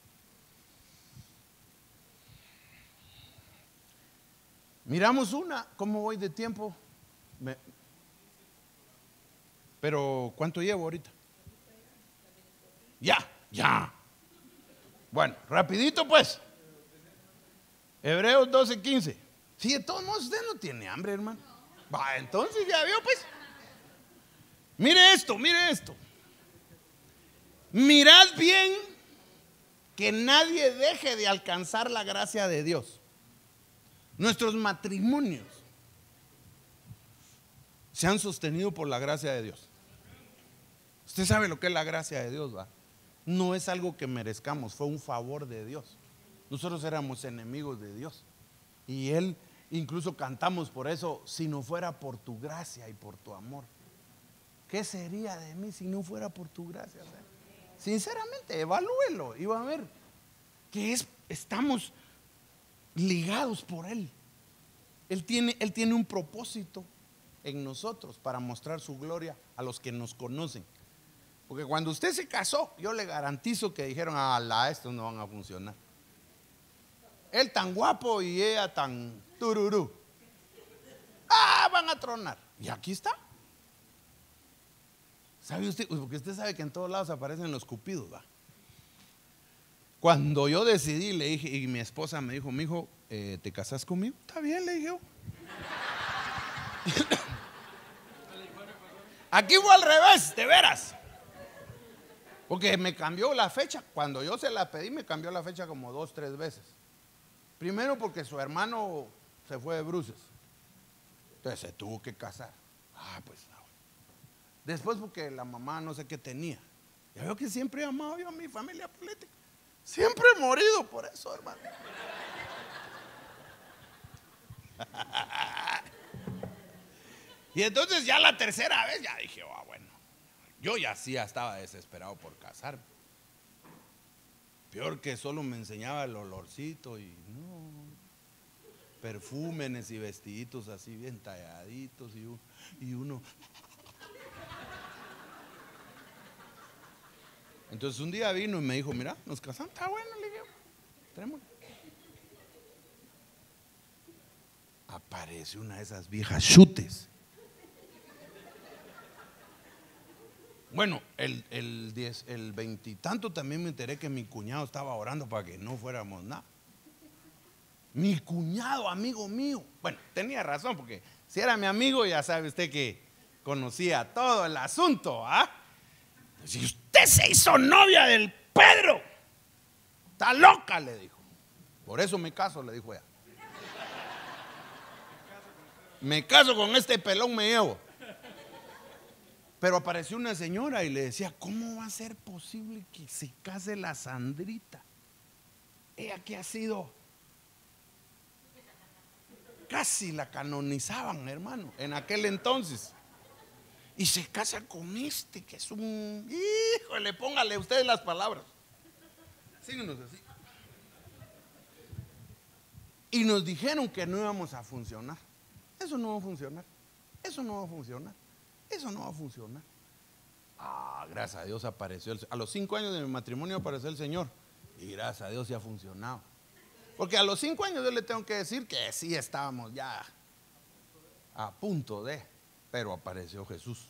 Miramos una, ¿cómo voy de tiempo? Me, pero ¿cuánto llevo ahorita? Ya, ya. Bueno, rapidito pues. Hebreos doce, quince. Si de todos modos usted no tiene hambre, hermano. Va, entonces ya vio pues. Mire esto, mire esto. Mirad bien que nadie deje de alcanzar la gracia de Dios. Nuestros matrimonios se han sostenido por la gracia de Dios. Usted sabe lo que es la gracia de Dios, ¿va? No es algo que merezcamos, fue un favor de Dios. Nosotros éramos enemigos de Dios. Y Él, incluso cantamos por eso, si no fuera por tu gracia y por tu amor. ¿Qué sería de mí si no fuera por tu gracia? Sinceramente, evalúelo y va a ver que es, estamos ligados por Él. Él tiene, Él tiene un propósito en nosotros para mostrar su gloria a los que nos conocen. Porque cuando usted se casó, yo le garantizo que dijeron, ala, estos no van a funcionar. Él tan guapo y ella tan tururú. Ah, van a tronar. Y aquí está. ¿Sabe usted? Porque usted sabe que en todos lados aparecen los cupidos, ¿va? Cuando yo decidí, le dije, y mi esposa me dijo, mijo, eh, ¿te casas conmigo? Está bien, le dije yo. Aquí fue al revés, de veras. Porque me cambió la fecha. Cuando yo se la pedí, me cambió la fecha como dos, tres veces. Primero porque su hermano se fue de bruces. Entonces se tuvo que casar. Ah, pues no. Después porque la mamá no sé qué tenía. Ya veo que siempre he amado yo a mi familia política. Siempre he morido por eso, hermano. Y entonces ya la tercera vez ya dije, ah, bueno, yo ya sí ya estaba desesperado por casarme. Peor que solo me enseñaba el olorcito y no, perfúmenes y vestiditos así bien talladitos y, un, y uno. Entonces un día vino y me dijo, mira, nos casamos, está bueno, le dije, tenemos. Apareció una de esas viejas chutes. Bueno, el, el, diez, el veintitanto también me enteré que mi cuñado estaba orando para que no fuéramos nada. Mi cuñado, amigo mío. Bueno, tenía razón, porque si era mi amigo, ya sabe usted que conocía todo el asunto, ¿ah? Si usted se hizo novia del Pedro, está loca, le dijo. Por eso me caso, le dijo ella. Me caso con este pelón, me llevo. Pero apareció una señora y le decía, ¿cómo va a ser posible que se case la Sandrita? Ella que ha sido, casi la canonizaban, hermano, en aquel entonces. Y se casa con este que es un, híjole, póngale ustedes las palabras. Síguenos así. Y nos dijeron que no íbamos a funcionar. Eso no va a funcionar. Eso no va a funcionar. Eso no va a funcionar. Ah, gracias a Dios apareció el, a los cinco años de mi matrimonio apareció el Señor. Y gracias a Dios sí ha funcionado. Porque a los cinco años yo le tengo que decir que sí estábamos ya a punto de, pero apareció Jesús.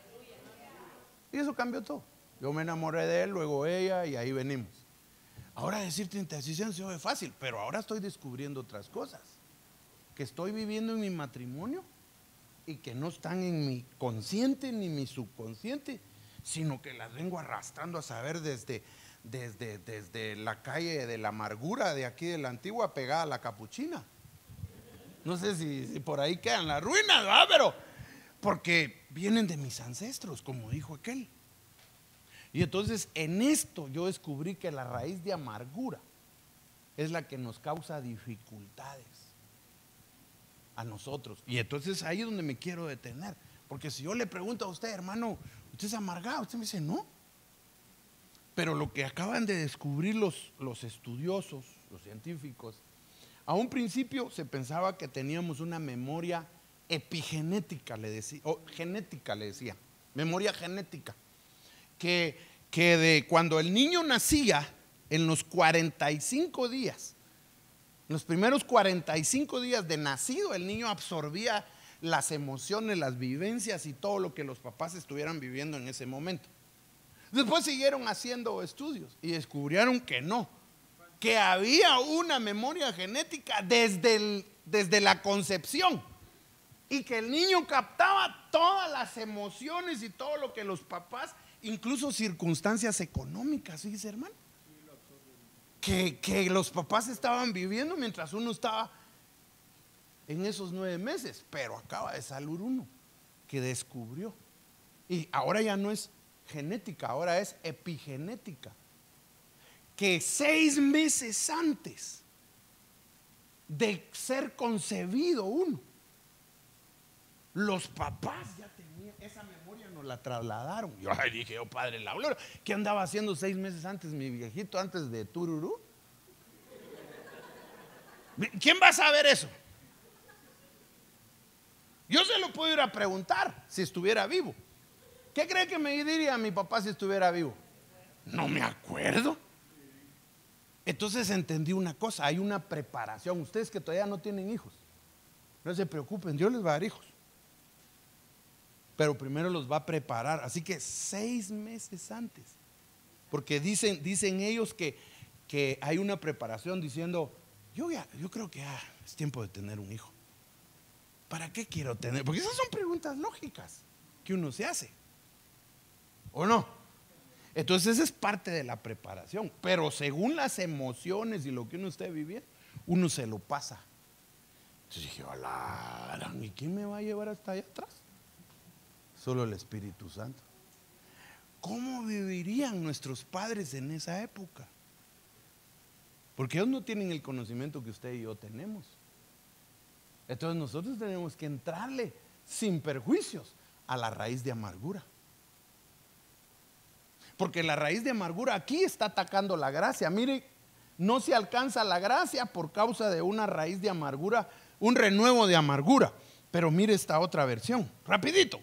Y eso cambió todo. Yo me enamoré de él, luego ella, y ahí venimos. Ahora decirte intercesión se oye fácil, pero ahora estoy descubriendo otras cosas que estoy viviendo en mi matrimonio y que no están en mi consciente ni mi subconsciente, sino que las vengo arrastrando a saber desde, desde, desde la calle de la amargura de aquí de la Antigua, pegada a la Capuchina. No sé si, si por ahí quedan las ruinas, ¿verdad? Pero porque vienen de mis ancestros, como dijo aquel. Y entonces en esto yo descubrí que la raíz de amargura es la que nos causa dificultades a nosotros. Y entonces ahí es donde me quiero detener. Porque si yo le pregunto a usted, hermano, ¿usted es amargado? Usted me dice, no. Pero lo que acaban de descubrir los, los estudiosos, los científicos, a un principio se pensaba que teníamos una memoria epigenética, le decía, o genética le decía, memoria genética. Que, que de cuando el niño nacía, en los cuarenta y cinco días, los primeros cuarenta y cinco días de nacido, el niño absorbía las emociones, las vivencias y todo lo que los papás estuvieran viviendo en ese momento. Después siguieron haciendo estudios y descubrieron que no, que había una memoria genética desde, el, desde la concepción y que el niño captaba todas las emociones y todo lo que los papás, incluso circunstancias económicas, fíjese, hermano, Que, que los papás estaban viviendo mientras uno estaba en esos nueve meses. Pero acaba de salir uno que descubrió. Y ahora ya no es genética, ahora es epigenética. Que seis meses antes de ser concebido uno, los papás ya tenían esa memoria, nos la trasladaron. Yo ay, dije, oh padre, la gloria, ¿qué andaba haciendo seis meses antes mi viejito, antes de Tururú? ¿Quién va a saber eso? Yo se lo puedo ir a preguntar si estuviera vivo. ¿Qué cree que me diría mi papá si estuviera vivo? No me acuerdo. Entonces entendí una cosa, hay una preparación. Ustedes que todavía no tienen hijos, no se preocupen, Dios les va a dar hijos, pero primero los va a preparar. Así que seis meses antes, porque dicen, dicen ellos que, que hay una preparación diciendo, yo, ya, yo creo que ya es tiempo de tener un hijo. ¿Para qué quiero tener? Porque esas son preguntas lógicas que uno se hace, ¿o no? Entonces esa es parte de la preparación. Pero según las emociones y lo que uno esté viviendo, uno se lo pasa. Entonces dije, hola, ¿y quién me va a llevar hasta allá atrás? Solo el Espíritu Santo. ¿Cómo vivirían nuestros padres en esa época? Porque ellos no tienen el conocimiento que usted y yo tenemos. Entonces nosotros tenemos que entrarle sin perjuicios a la raíz de amargura. Porque la raíz de amargura aquí está atacando la gracia. Mire, no se alcanza la gracia por causa de una raíz de amargura, un renuevo de amargura. Pero mire esta otra versión, rapidito.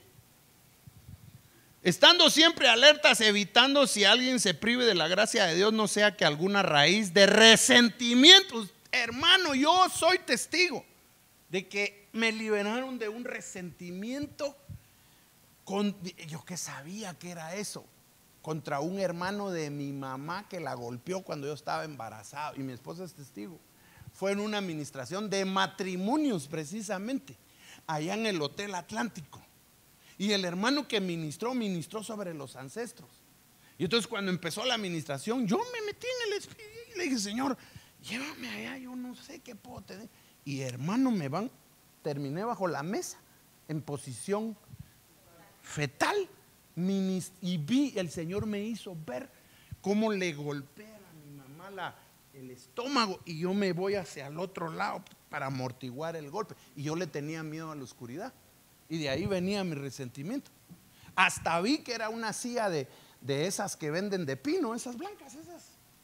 Estando siempre alertas, evitando si alguien se prive de la gracia de Dios, no sea que alguna raíz de resentimiento. Hermano, yo soy testigo de que me liberaron de un resentimiento con, yo que sabía que era eso, contra un hermano de mi mamá que la golpeó cuando yo estaba embarazado, y mi esposa es testigo. Fue en una administración de matrimonios precisamente, allá en el Hotel Atlántico. Y el hermano que ministró, ministró sobre los ancestros. Y entonces cuando empezó la administración, yo me metí en el espíritu y le dije, Señor, llévame allá, yo no sé qué puedo tener. Y hermano, me van, terminé bajo la mesa, en posición fetal, y vi, el Señor me hizo ver cómo le golpea a mi mamá la, el estómago, y yo me voy hacia el otro lado para amortiguar el golpe. Y yo le tenía miedo a la oscuridad. Y de ahí venía mi resentimiento. Hasta vi que era una silla de, de esas que venden de pino, esas blancas, esas.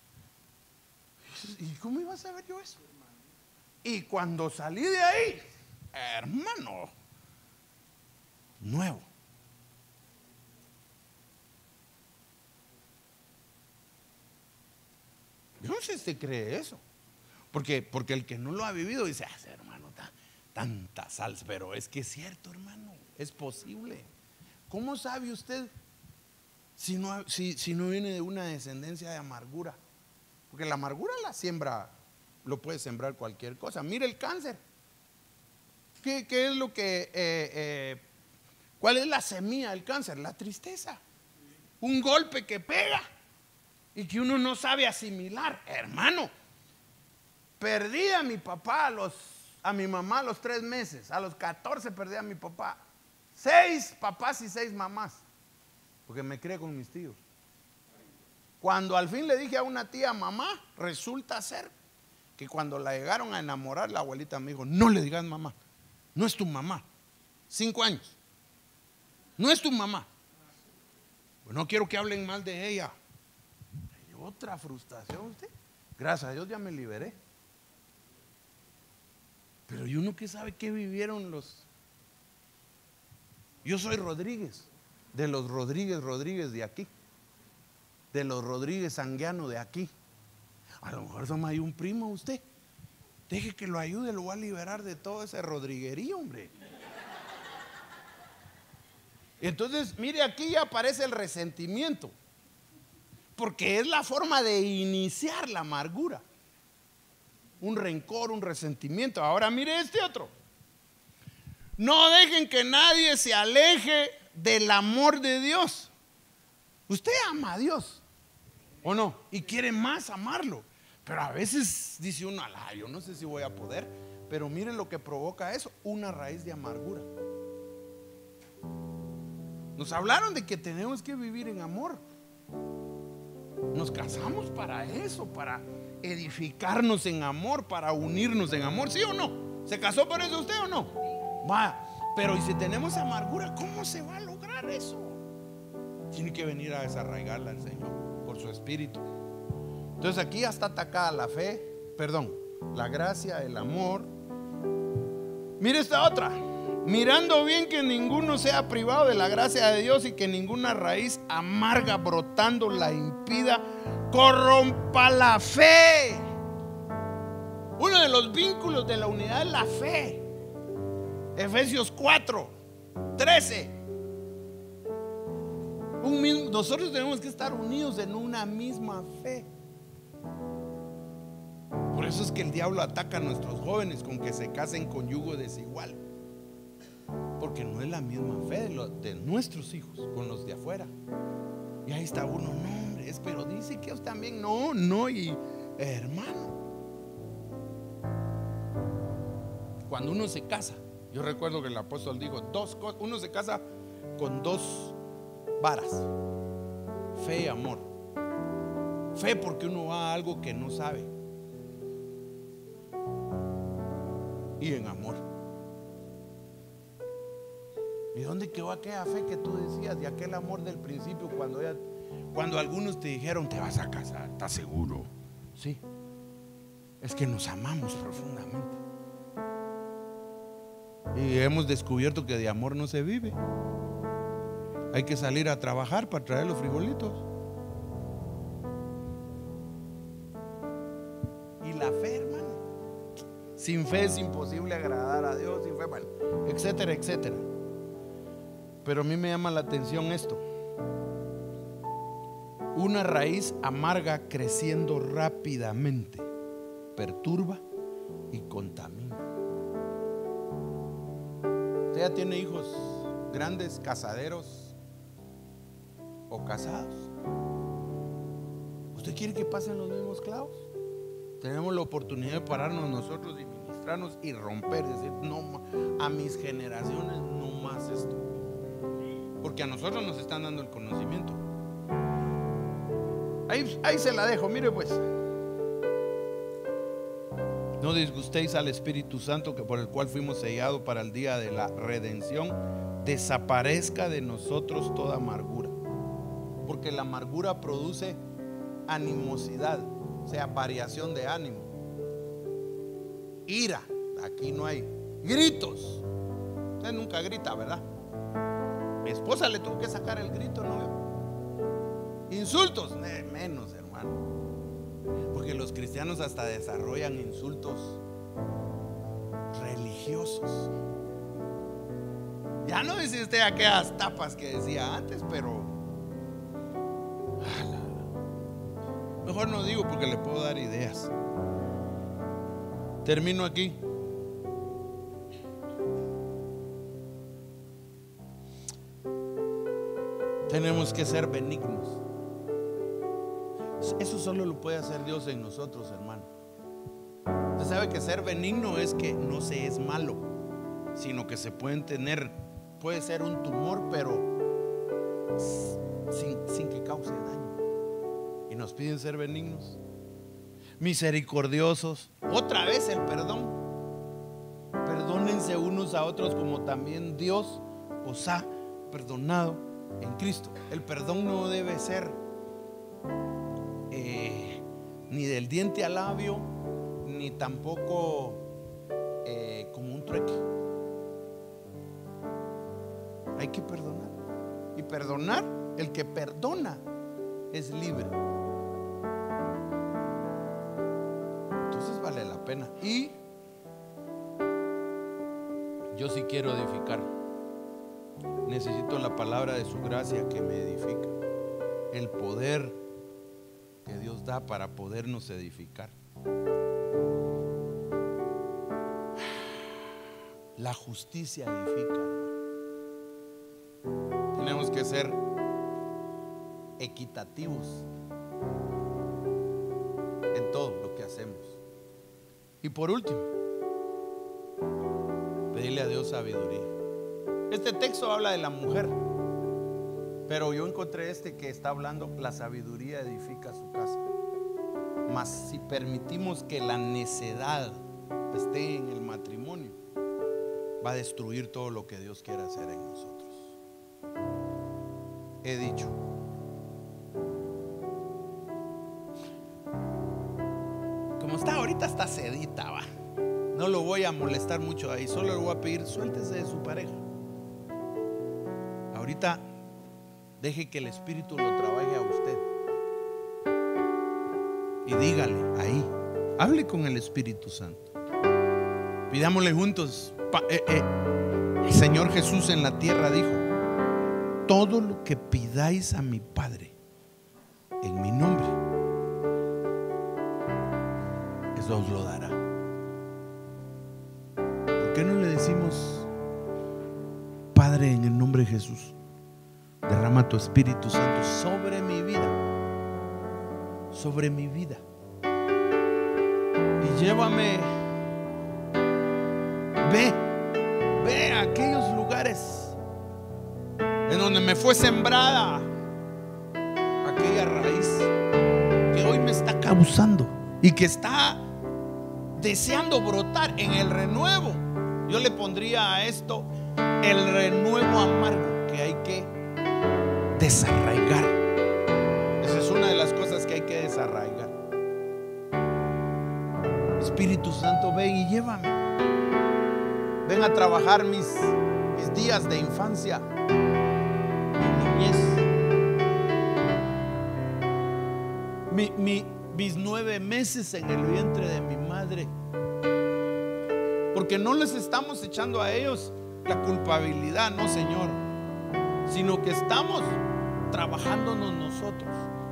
¿Y cómo iba a saber yo eso? Y cuando salí de ahí, hermano, nuevo. Yo no sé si usted cree eso. Porque, porque el que no lo ha vivido dice, ah, hermano, ta, tanta salsa. Pero es que es cierto, hermano, es posible. ¿Cómo sabe usted si no, si, si no viene de una descendencia de amargura? Porque la amargura la siembra, lo puede sembrar cualquier cosa. Mire el cáncer. ¿Qué, qué es lo que, eh, eh, cuál es la semilla del cáncer? La tristeza. Un golpe que pega y que uno no sabe asimilar. Hermano, perdí a mi papá a los, a mi mamá a los tres meses. A los catorce perdí a mi papá. Seis papás y seis mamás, porque me crié con mis tíos. Cuando al fin le dije a una tía mamá, resulta ser que cuando la llegaron a enamorar, la abuelita me dijo, no le digas mamá, no es tu mamá. Cinco años, no es tu mamá. Pues no quiero que hablen mal de ella. Y otra frustración, usted. Gracias a Dios ya me liberé. Pero ¿y uno qué sabe qué vivieron los? Yo soy Rodríguez, de los Rodríguez Rodríguez de aquí, de los Rodríguez Anguiano de aquí. A lo mejor somos ahí un primo usted. Deje que lo ayude, lo va a liberar de todo ese rodriguerío, hombre. Entonces, mire, aquí ya aparece el resentimiento, porque es la forma de iniciar la amargura. Un rencor, un resentimiento. Ahora mire este otro. No dejen que nadie se aleje del amor de Dios. Usted ama a Dios, ¿o no? Y quiere más amarlo. Pero a veces dice uno, alá, yo no sé si voy a poder. Pero miren lo que provoca eso, una raíz de amargura. Nos hablaron de que tenemos que vivir en amor. Nos casamos para eso, para edificarnos en amor, para unirnos en amor, ¿sí o no? ¿Se casó por eso usted o no? Va, pero y si tenemos amargura, ¿cómo se va a lograr eso? Tiene que venir a desarraigarla el Señor por su espíritu. Entonces aquí ya está atacada la fe, perdón, la gracia, el amor. Mire esta otra. Mirando bien que ninguno sea privado de la gracia de Dios y que ninguna raíz amarga brotando la impida, corrompa la fe. Uno de los vínculos de la unidad es la fe. Efesios cuatro, trece. Un mismo, nosotros tenemos que estar unidos en una misma fe. Por eso es que el diablo ataca a nuestros jóvenes con que se casen con yugo desigual. Porque no es la misma fe de, los, de nuestros hijos con los de afuera. Y ahí está uno, no hombre, es, pero dice que ellos también, no, no, y hermano. cuando uno se casa, yo recuerdo que el apóstol dijo dos cosas, uno se casa con dos varas: fe y amor. Fe porque uno va a algo que no sabe, y en amor. ¿Y dónde quedó aquella fe que tú decías, y aquel amor del principio, cuando, ella, cuando algunos te dijeron te vas a casar? ¿Estás seguro? Sí, es que nos amamos profundamente y hemos descubierto que de amor no se vive. Hay que salir a trabajar para traer los frijolitos. Y la fe, hermano, sin fe es imposible agradar a Dios, sin fe, bueno, etcétera, etcétera. Pero a mí me llama la atención esto: una raíz amarga creciendo rápidamente perturba y contamina. ¿Usted ya tiene hijos grandes, casaderos o casados? ¿Usted quiere que pasen los mismos clavos? Tenemos la oportunidad de pararnos nosotros y ministrarnos y romper, decir, no, a mis generaciones no más esto, porque a nosotros nos están dando el conocimiento. Ahí, ahí se la dejo, mire pues. No disgustéis al Espíritu Santo, que por el cual fuimos sellados para el día de la redención. Desaparezca de nosotros toda amargura, porque la amargura produce animosidad, o sea, variación de ánimo. Ira, aquí no hay. Gritos, usted nunca grita, ¿verdad? Mi esposa le tuvo que sacar el grito, ¿no? Insultos, menos, hermano. Porque los cristianos hasta desarrollan insultos religiosos. Ya no dice usted aquellas tapas que decía antes, pero mejor no digo porque le puedo dar ideas. Termino aquí. Tenemos que ser benignos. Eso solo lo puede hacer Dios en nosotros, hermano. Usted sabe que ser benigno es que no se es malo, sino que se pueden tener, puede ser un tumor, pero sin, sin que cause daño. Y nos piden ser benignos, misericordiosos. Otra vez el perdón. Perdónense unos a otros como también Dios os ha perdonado en Cristo. El perdón no debe ser eh, ni del diente al labio, ni tampoco eh, como un trueque. Hay que perdonar. Y perdonar, el que perdona es libre. Entonces vale la pena. Y yo sí quiero edificar. Necesito la palabra de su gracia que me edifica. El poder que Dios da para podernos edificar. La justicia edifica. Tenemos que ser equitativos en todo lo que hacemos. Y por último, pedirle a Dios sabiduría. Este texto habla de la mujer, pero yo encontré este que está hablando: la sabiduría edifica su casa. Mas si permitimos que la necedad esté en el matrimonio, va a destruir todo lo que Dios quiere hacer en nosotros. He dicho. Como está ahorita, está sedita, va. No lo voy a molestar mucho ahí, solo le voy a pedir: suéltese de su pareja. Ahorita deje que el Espíritu lo trabaje a usted. Y dígale ahí, hable con el Espíritu Santo. Pidámosle juntos. Eh, eh, el Señor Jesús en la tierra dijo: todo lo que pidáis a mi Padre en mi nombre, eso os lo dará. ¿Por qué no le decimos: Padre, en el nombre de Jesús, derrama tu Espíritu Santo sobre mi vida, sobre mi vida, y llévame Ve, ve a aquellos lugares en donde me fue sembrada aquella raíz que hoy me está causando y que está deseando brotar en el renuevo. Yo le pondría a esto el renuevo amargo que hay que desarraigar. Esa es una de las cosas que hay que desarraigar. Espíritu Santo, ven y llévame. Ven a trabajar mis, mis días de infancia, mi niñez, mi, mi, mis nueve meses en el vientre de mi madre. Porque no les estamos echando a ellos la culpabilidad, no, Señor, sino que estamos trabajándonos nosotros.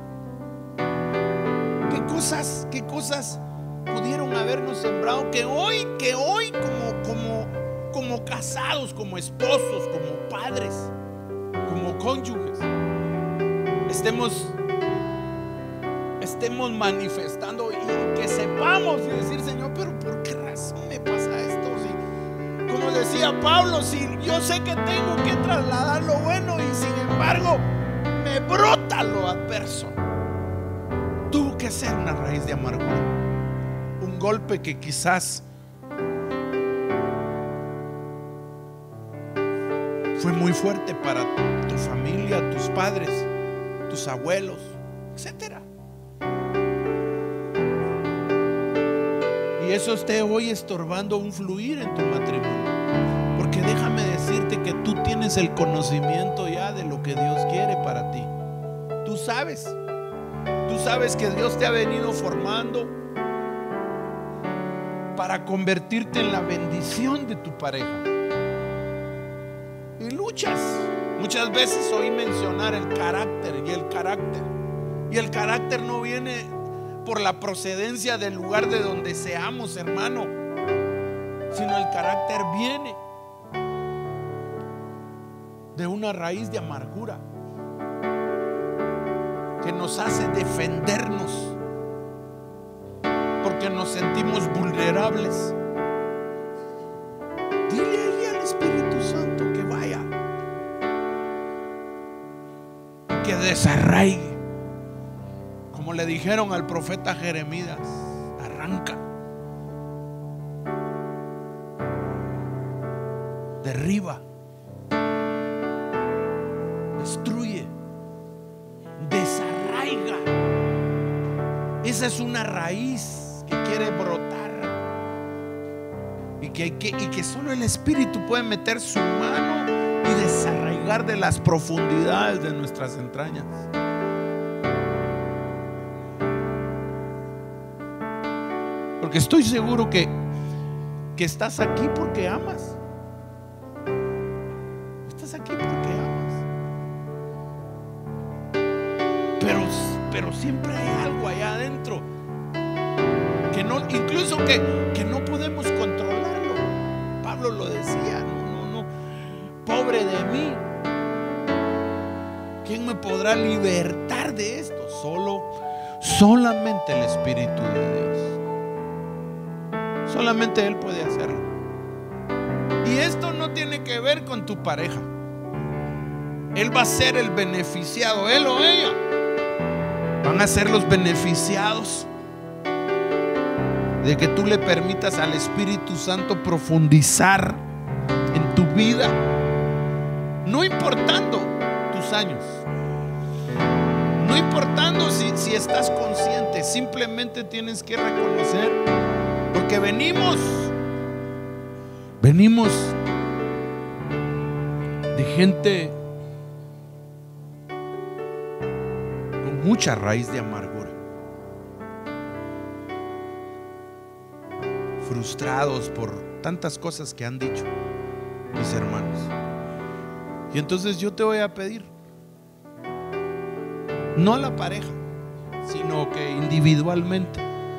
¿Qué cosas, qué cosas pudieron habernos sembrado que hoy, que hoy como, como, como casados, como esposos, como padres, como cónyuges, estemos, estemos manifestando y que sepamos y decir, Señor, pero ¿por qué razón me pasa esto? Si, como decía Pablo, si yo sé que tengo que trasladar lo bueno y sin embargo me brota lo adverso. Tuvo que ser una raíz de amargura, un golpe que quizás fue muy fuerte para tu familia, tus padres, tus abuelos, etcétera. Y eso esté hoy estorbando un fluir en tu matrimonio. Porque déjame decirte que tú tienes el conocimiento ya de lo que Dios quiere para ti. Tú sabes, tú sabes que Dios te ha venido formando para convertirte en la bendición de tu pareja. Y luchas. Muchas veces oí mencionar el carácter y el carácter. Y el carácter no viene por la procedencia del lugar de donde seamos, hermano, sino el carácter viene de una raíz de amargura que nos hace defendernos porque nos sentimos vulnerables. Dile ahí al Espíritu Santo que vaya, que desarraigue. Como le dijeron al profeta Jeremías, arranca, derriba, destruye, desarraiga. Esa es una raíz que quiere brotar y que, hay que, y que solo el Espíritu puede meter su mano y desarraigar de las profundidades de nuestras entrañas. Porque estoy seguro que, que estás aquí porque amas. Estás aquí porque amas. Pero, pero siempre hay algo allá adentro que no, incluso que, que no podemos controlarlo. Pablo lo decía, no, no, no. Pobre de mí. ¿Quién me podrá libertar de esto? Solo, solamente el Espíritu de Dios. Solamente Él puede hacerlo. Y esto no tiene que ver con tu pareja. Él va a ser el beneficiado. Él o ella van a ser los beneficiados de que tú le permitas al Espíritu Santo profundizar en tu vida, no importando tus años, no importando si, si estás consciente. Simplemente tienes que reconocer, porque venimos Venimos de gente con mucha raíz de amargura, frustrados por tantas cosas que han dicho mis hermanos. Y entonces yo te voy a pedir, no a la pareja, sino que individualmente,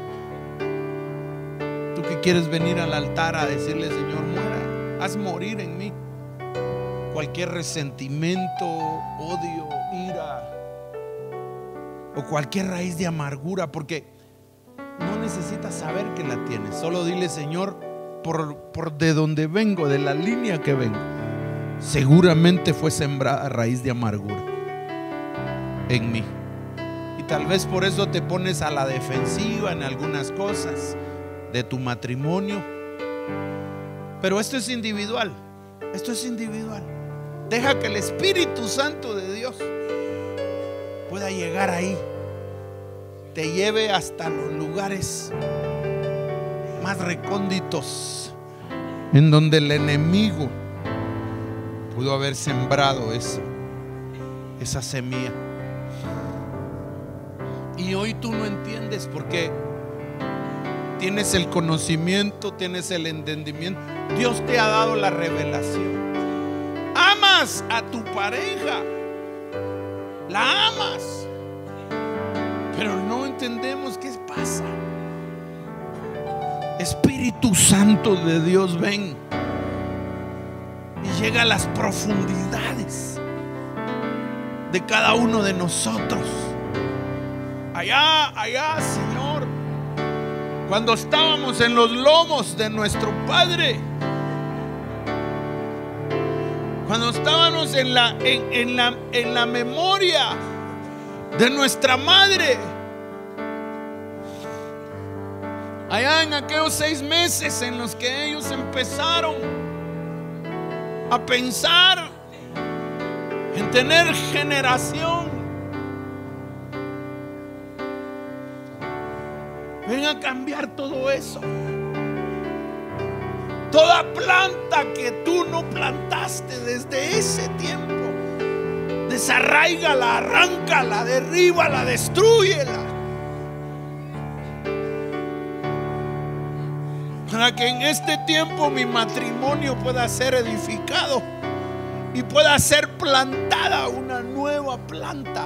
tú que quieres venir al altar a decirle, Señor, muera, haz morir en mí cualquier resentimiento, odio, ira o cualquier raíz de amargura, porque no necesitas saber que la tienes. Solo dile, Señor, por, por de donde vengo, de la línea que vengo, seguramente fue sembrada a raíz de amargura en mí. Y tal vez por eso te pones a la defensiva en algunas cosas de tu matrimonio. Pero esto es individual. Esto es individual. Deja que el Espíritu Santo de Dios pueda llegar ahí, te lleve hasta los lugares más recónditos en donde el enemigo pudo haber sembrado eso, esa semilla. Y hoy tú no entiendes porque tienes el conocimiento, tienes el entendimiento. Dios te ha dado la revelación. Amas a tu pareja, la amas, pero no entendemos qué pasa. Espíritu Santo de Dios, ven y llega a las profundidades de cada uno de nosotros. Allá, allá, Señor, cuando estábamos en los lomos de nuestro Padre, cuando estábamos en la, en, en la, en la memoria de nuestra madre, allá en aquellos seis meses en los que ellos empezaron a pensar en tener generación, ven a cambiar todo eso. Toda planta que tú no plantaste desde ese tiempo, desarráigala, arráncala, derríbala, destrúyela, para que en este tiempo mi matrimonio pueda ser edificado y pueda ser plantada una nueva planta.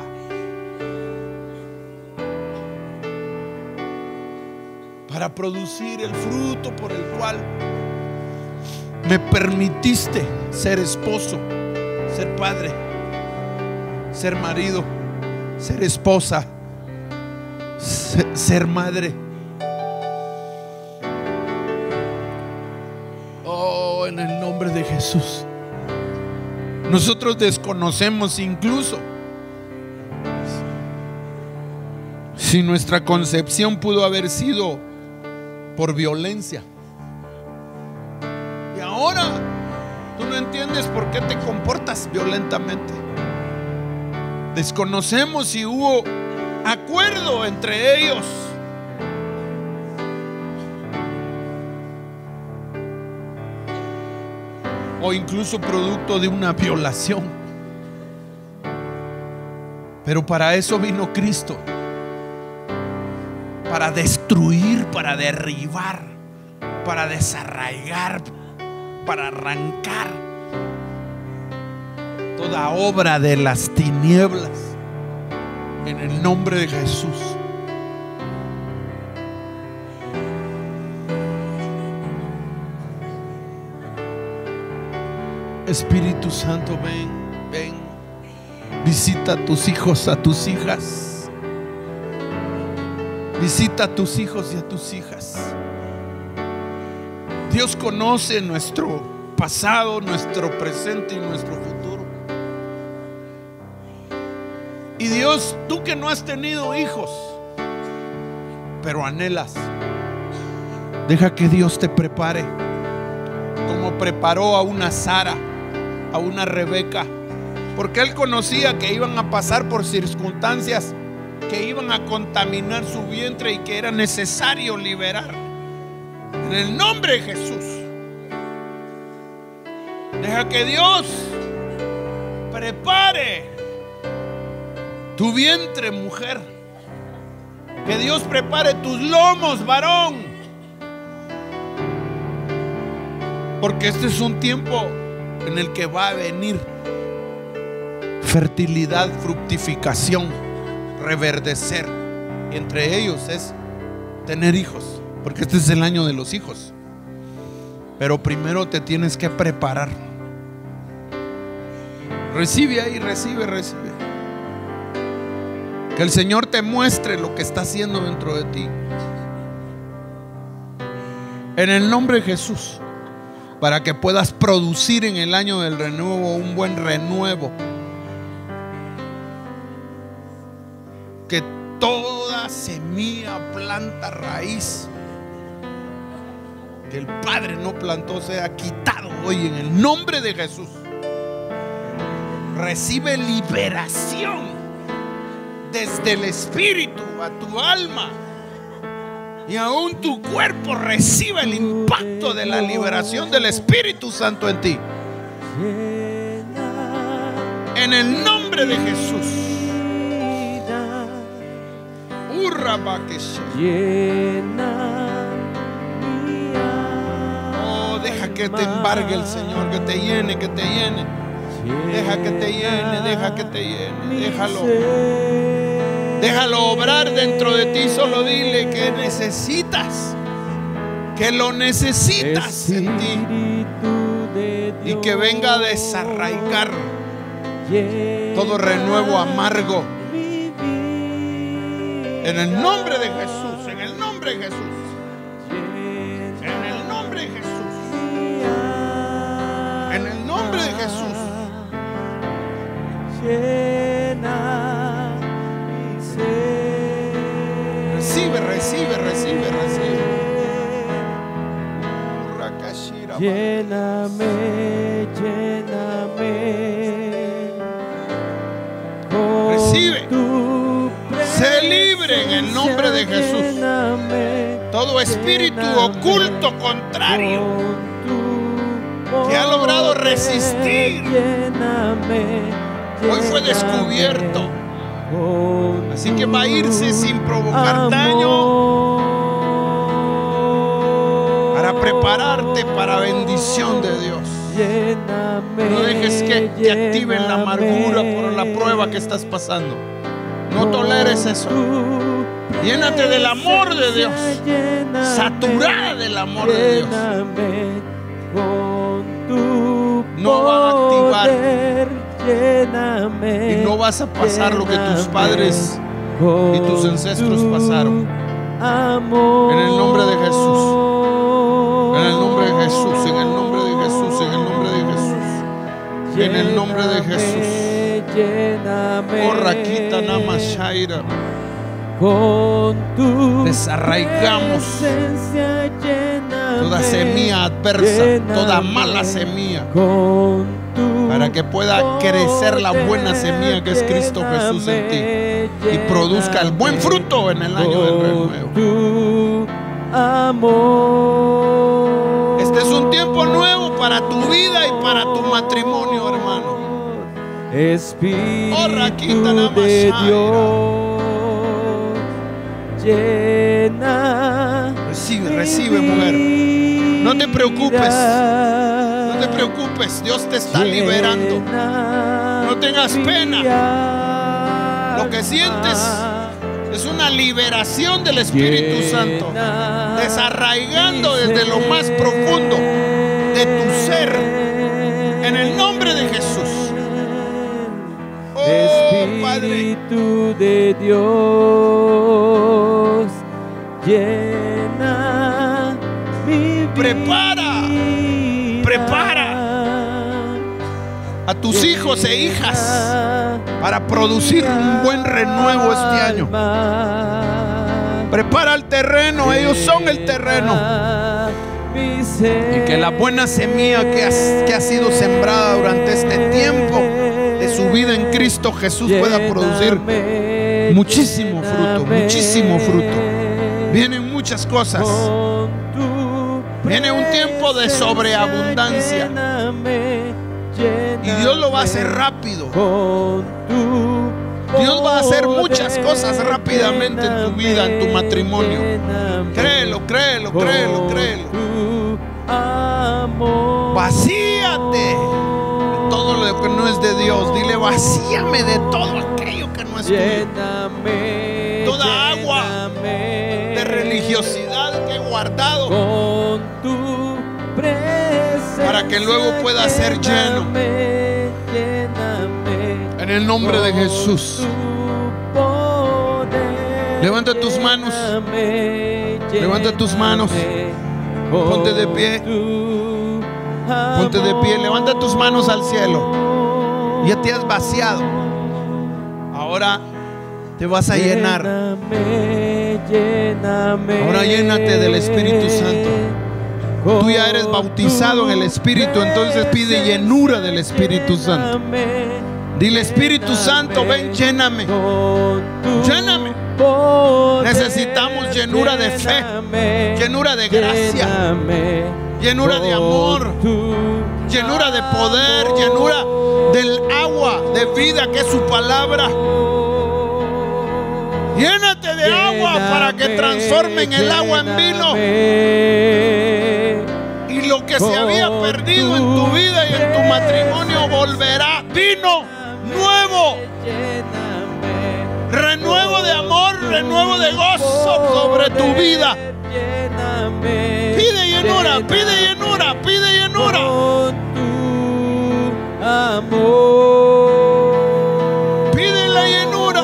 Para producir el fruto por el cual me permitiste ser esposo, ser padre, ser marido, ser esposa, ser, ser madre. Oh, en el nombre de Jesús. Nosotros desconocemos incluso si nuestra concepción pudo haber sido por violencia. Y ahora tú no entiendes por qué te comportas violentamente. Desconocemos si hubo acuerdo entre ellos. O incluso producto de una violación. Pero para eso vino Cristo. Para destruir, para derribar, para desarraigar, para arrancar toda obra de las tinieblas en el nombre de Jesús. Espíritu Santo, ven, ven, visita a tus hijos, a tus hijas. Visita a tus hijos y a tus hijas. Dios conoce nuestro pasado, nuestro presente y nuestro futuro. Y Dios, tú que no has tenido hijos, pero anhelas, deja que Dios te prepare, como preparó a una Sara, a una Rebeca, porque Él conocía que iban a pasar por circunstancias que iban a contaminar su vientre y que era necesario liberar. En el nombre de Jesús, deja que Dios prepare tu vientre, mujer. Que Dios prepare tus lomos, varón. Porque este es un tiempo en el que va a venir fertilidad, fructificación, reverdecer. Y entre ellos es tener hijos, porque este es el año de los hijos. Pero primero te tienes que preparar. Recibe ahí, recibe, recibe. Que el Señor te muestre lo que está haciendo dentro de ti. En el nombre de Jesús. Para que puedas producir en el año del renuevo un buen renuevo. Que toda semilla, planta, raíz que el Padre no plantó sea quitado hoy en el nombre de Jesús. Recibe liberación desde el espíritu a tu alma. Y aún tu cuerpo recibe el impacto de la liberación del Espíritu Santo en ti. En el nombre de Jesús. Oh, deja que te embargue el Señor, que te llene, que te llene. Deja que te llene, deja que te llene. Déjalo. Déjalo obrar dentro de ti. Solo dile que necesitas, que lo necesitas en ti, y que venga a desarraigar todo renuevo amargo en el nombre de Jesús. En el nombre de Jesús. En el nombre de Jesús. En el nombre de Jesús. Recibe, recibe, recibe, recibe. Lléname, lléname. Recibe. Sé libre en el nombre de Jesús. Todo espíritu oculto contrario que ha logrado resistir hoy fue descubierto. Así que va a irse sin provocar daño, para prepararte para bendición de Dios. No dejes que te activen la amargura por la prueba que estás pasando. No toleres eso. Llénate del amor de Dios. Saturada del amor de Dios. No va a activar. Y no vas a pasar lo que tus padres y tus ancestros pasaron. En el nombre de Jesús. En el nombre de Jesús. En el nombre de Jesús. En el nombre de Jesús. En el nombre de Jesús. Corra, quita, namashaira. Desarraigamos toda semilla adversa, toda mala semilla, para que pueda crecer la buena semilla que es Cristo Jesús en ti y produzca el buen fruto en el año del renuevo. Este es un tiempo nuevo para tu vida y para tu matrimonio, hermano. Espíritu Oh, Raquita, de Dios, llena. Recibe, recibe, mujer. No te preocupes. No te preocupes. Dios te está liberando. No tengas pena. Lo que sientes es una liberación del Espíritu Santo, desarraigando desde lo más profundo de tu ser, en el nombre de Jesús. Oh, Padre, Espíritu de Dios, llena mi vida. prepara, prepara a tus hijos e hijas para producir un buen renuevo este año. Prepara el terreno, ellos son el terreno. Y que la buena semilla que, has, que ha sido sembrada durante este tiempo de su vida en Cristo Jesús pueda producir muchísimo fruto, muchísimo fruto. Vienen muchas cosas. Viene un tiempo de sobreabundancia. Y Dios lo va a hacer rápido. Dios va a hacer muchas cosas rápidamente en tu vida, en tu matrimonio. Créelo, créelo, créelo, créelo. Vacíate de todo lo que no es de Dios. Dile, vacíame de todo aquello que no es tuyo. Toda agua de religiosidad que he guardado para que luego pueda ser lleno. En el nombre de Jesús. Levanta tus manos. Levanta tus manos. Ponte de pie. Ponte de pie. Levanta tus manos al cielo. Ya te has vaciado. Ahora te vas a llenar. Ahora llénate del Espíritu Santo. Tú ya eres bautizado en el Espíritu, entonces pide llenura del Espíritu Santo. Dile: Espíritu Santo, ven, lléname. Lléname. Necesitamos llenura de fe, llenura de gracia, llenura de amor, llenura de poder, llenura del agua de vida que es su palabra. Llénate de agua para que transformen el agua en vino. Y lo que se había perdido en tu vida y en tu matrimonio volverá. Vino nuevo. Renuevo de amor, renuevo de gozo sobre tu vida. Pide llenura, pide llenura, pide llenura. Pide la llenura.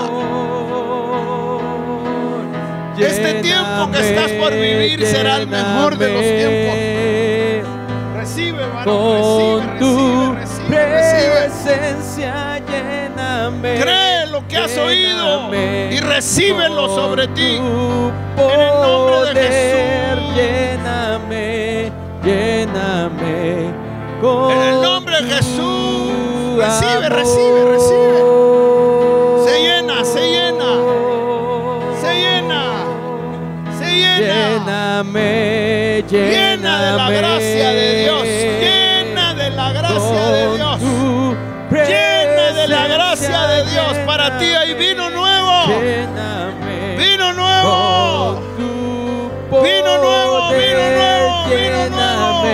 Este tiempo que estás por vivir será el mejor de los tiempos. Recibe, varón, recibe, recibe, recibe, recibe. Cree lo que has oído y recíbelo sobre ti. En el nombre de Jesús. Lléname, lléname. En el nombre de Jesús. Recibe, recibe, recibe. Se llena, se llena. Se llena. Se llena. Lléname, Llena de la gracia de Dios. Llena de la gracia de Dios. Llena de la gracia de Dios. Para ti hay vino nuevo. Vino nuevo. Vino nuevo, vino nuevo, vino nuevo.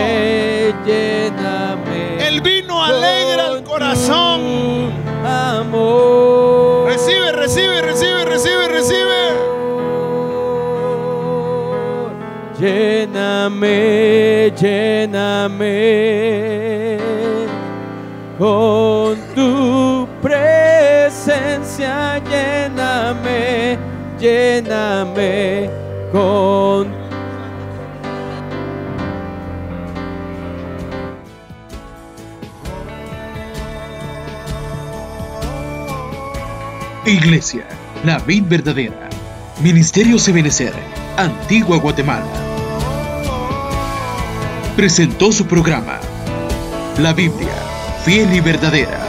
El vino alegra el corazón. Recibe, recibe, recibe, recibe, recibe. Lléname, lléname con tu presencia. Lléname, lléname con Iglesia, la vid verdadera. Ministerios Ebenecer, Antigua Guatemala. Presentó su programa, La Biblia, fiel y verdadera.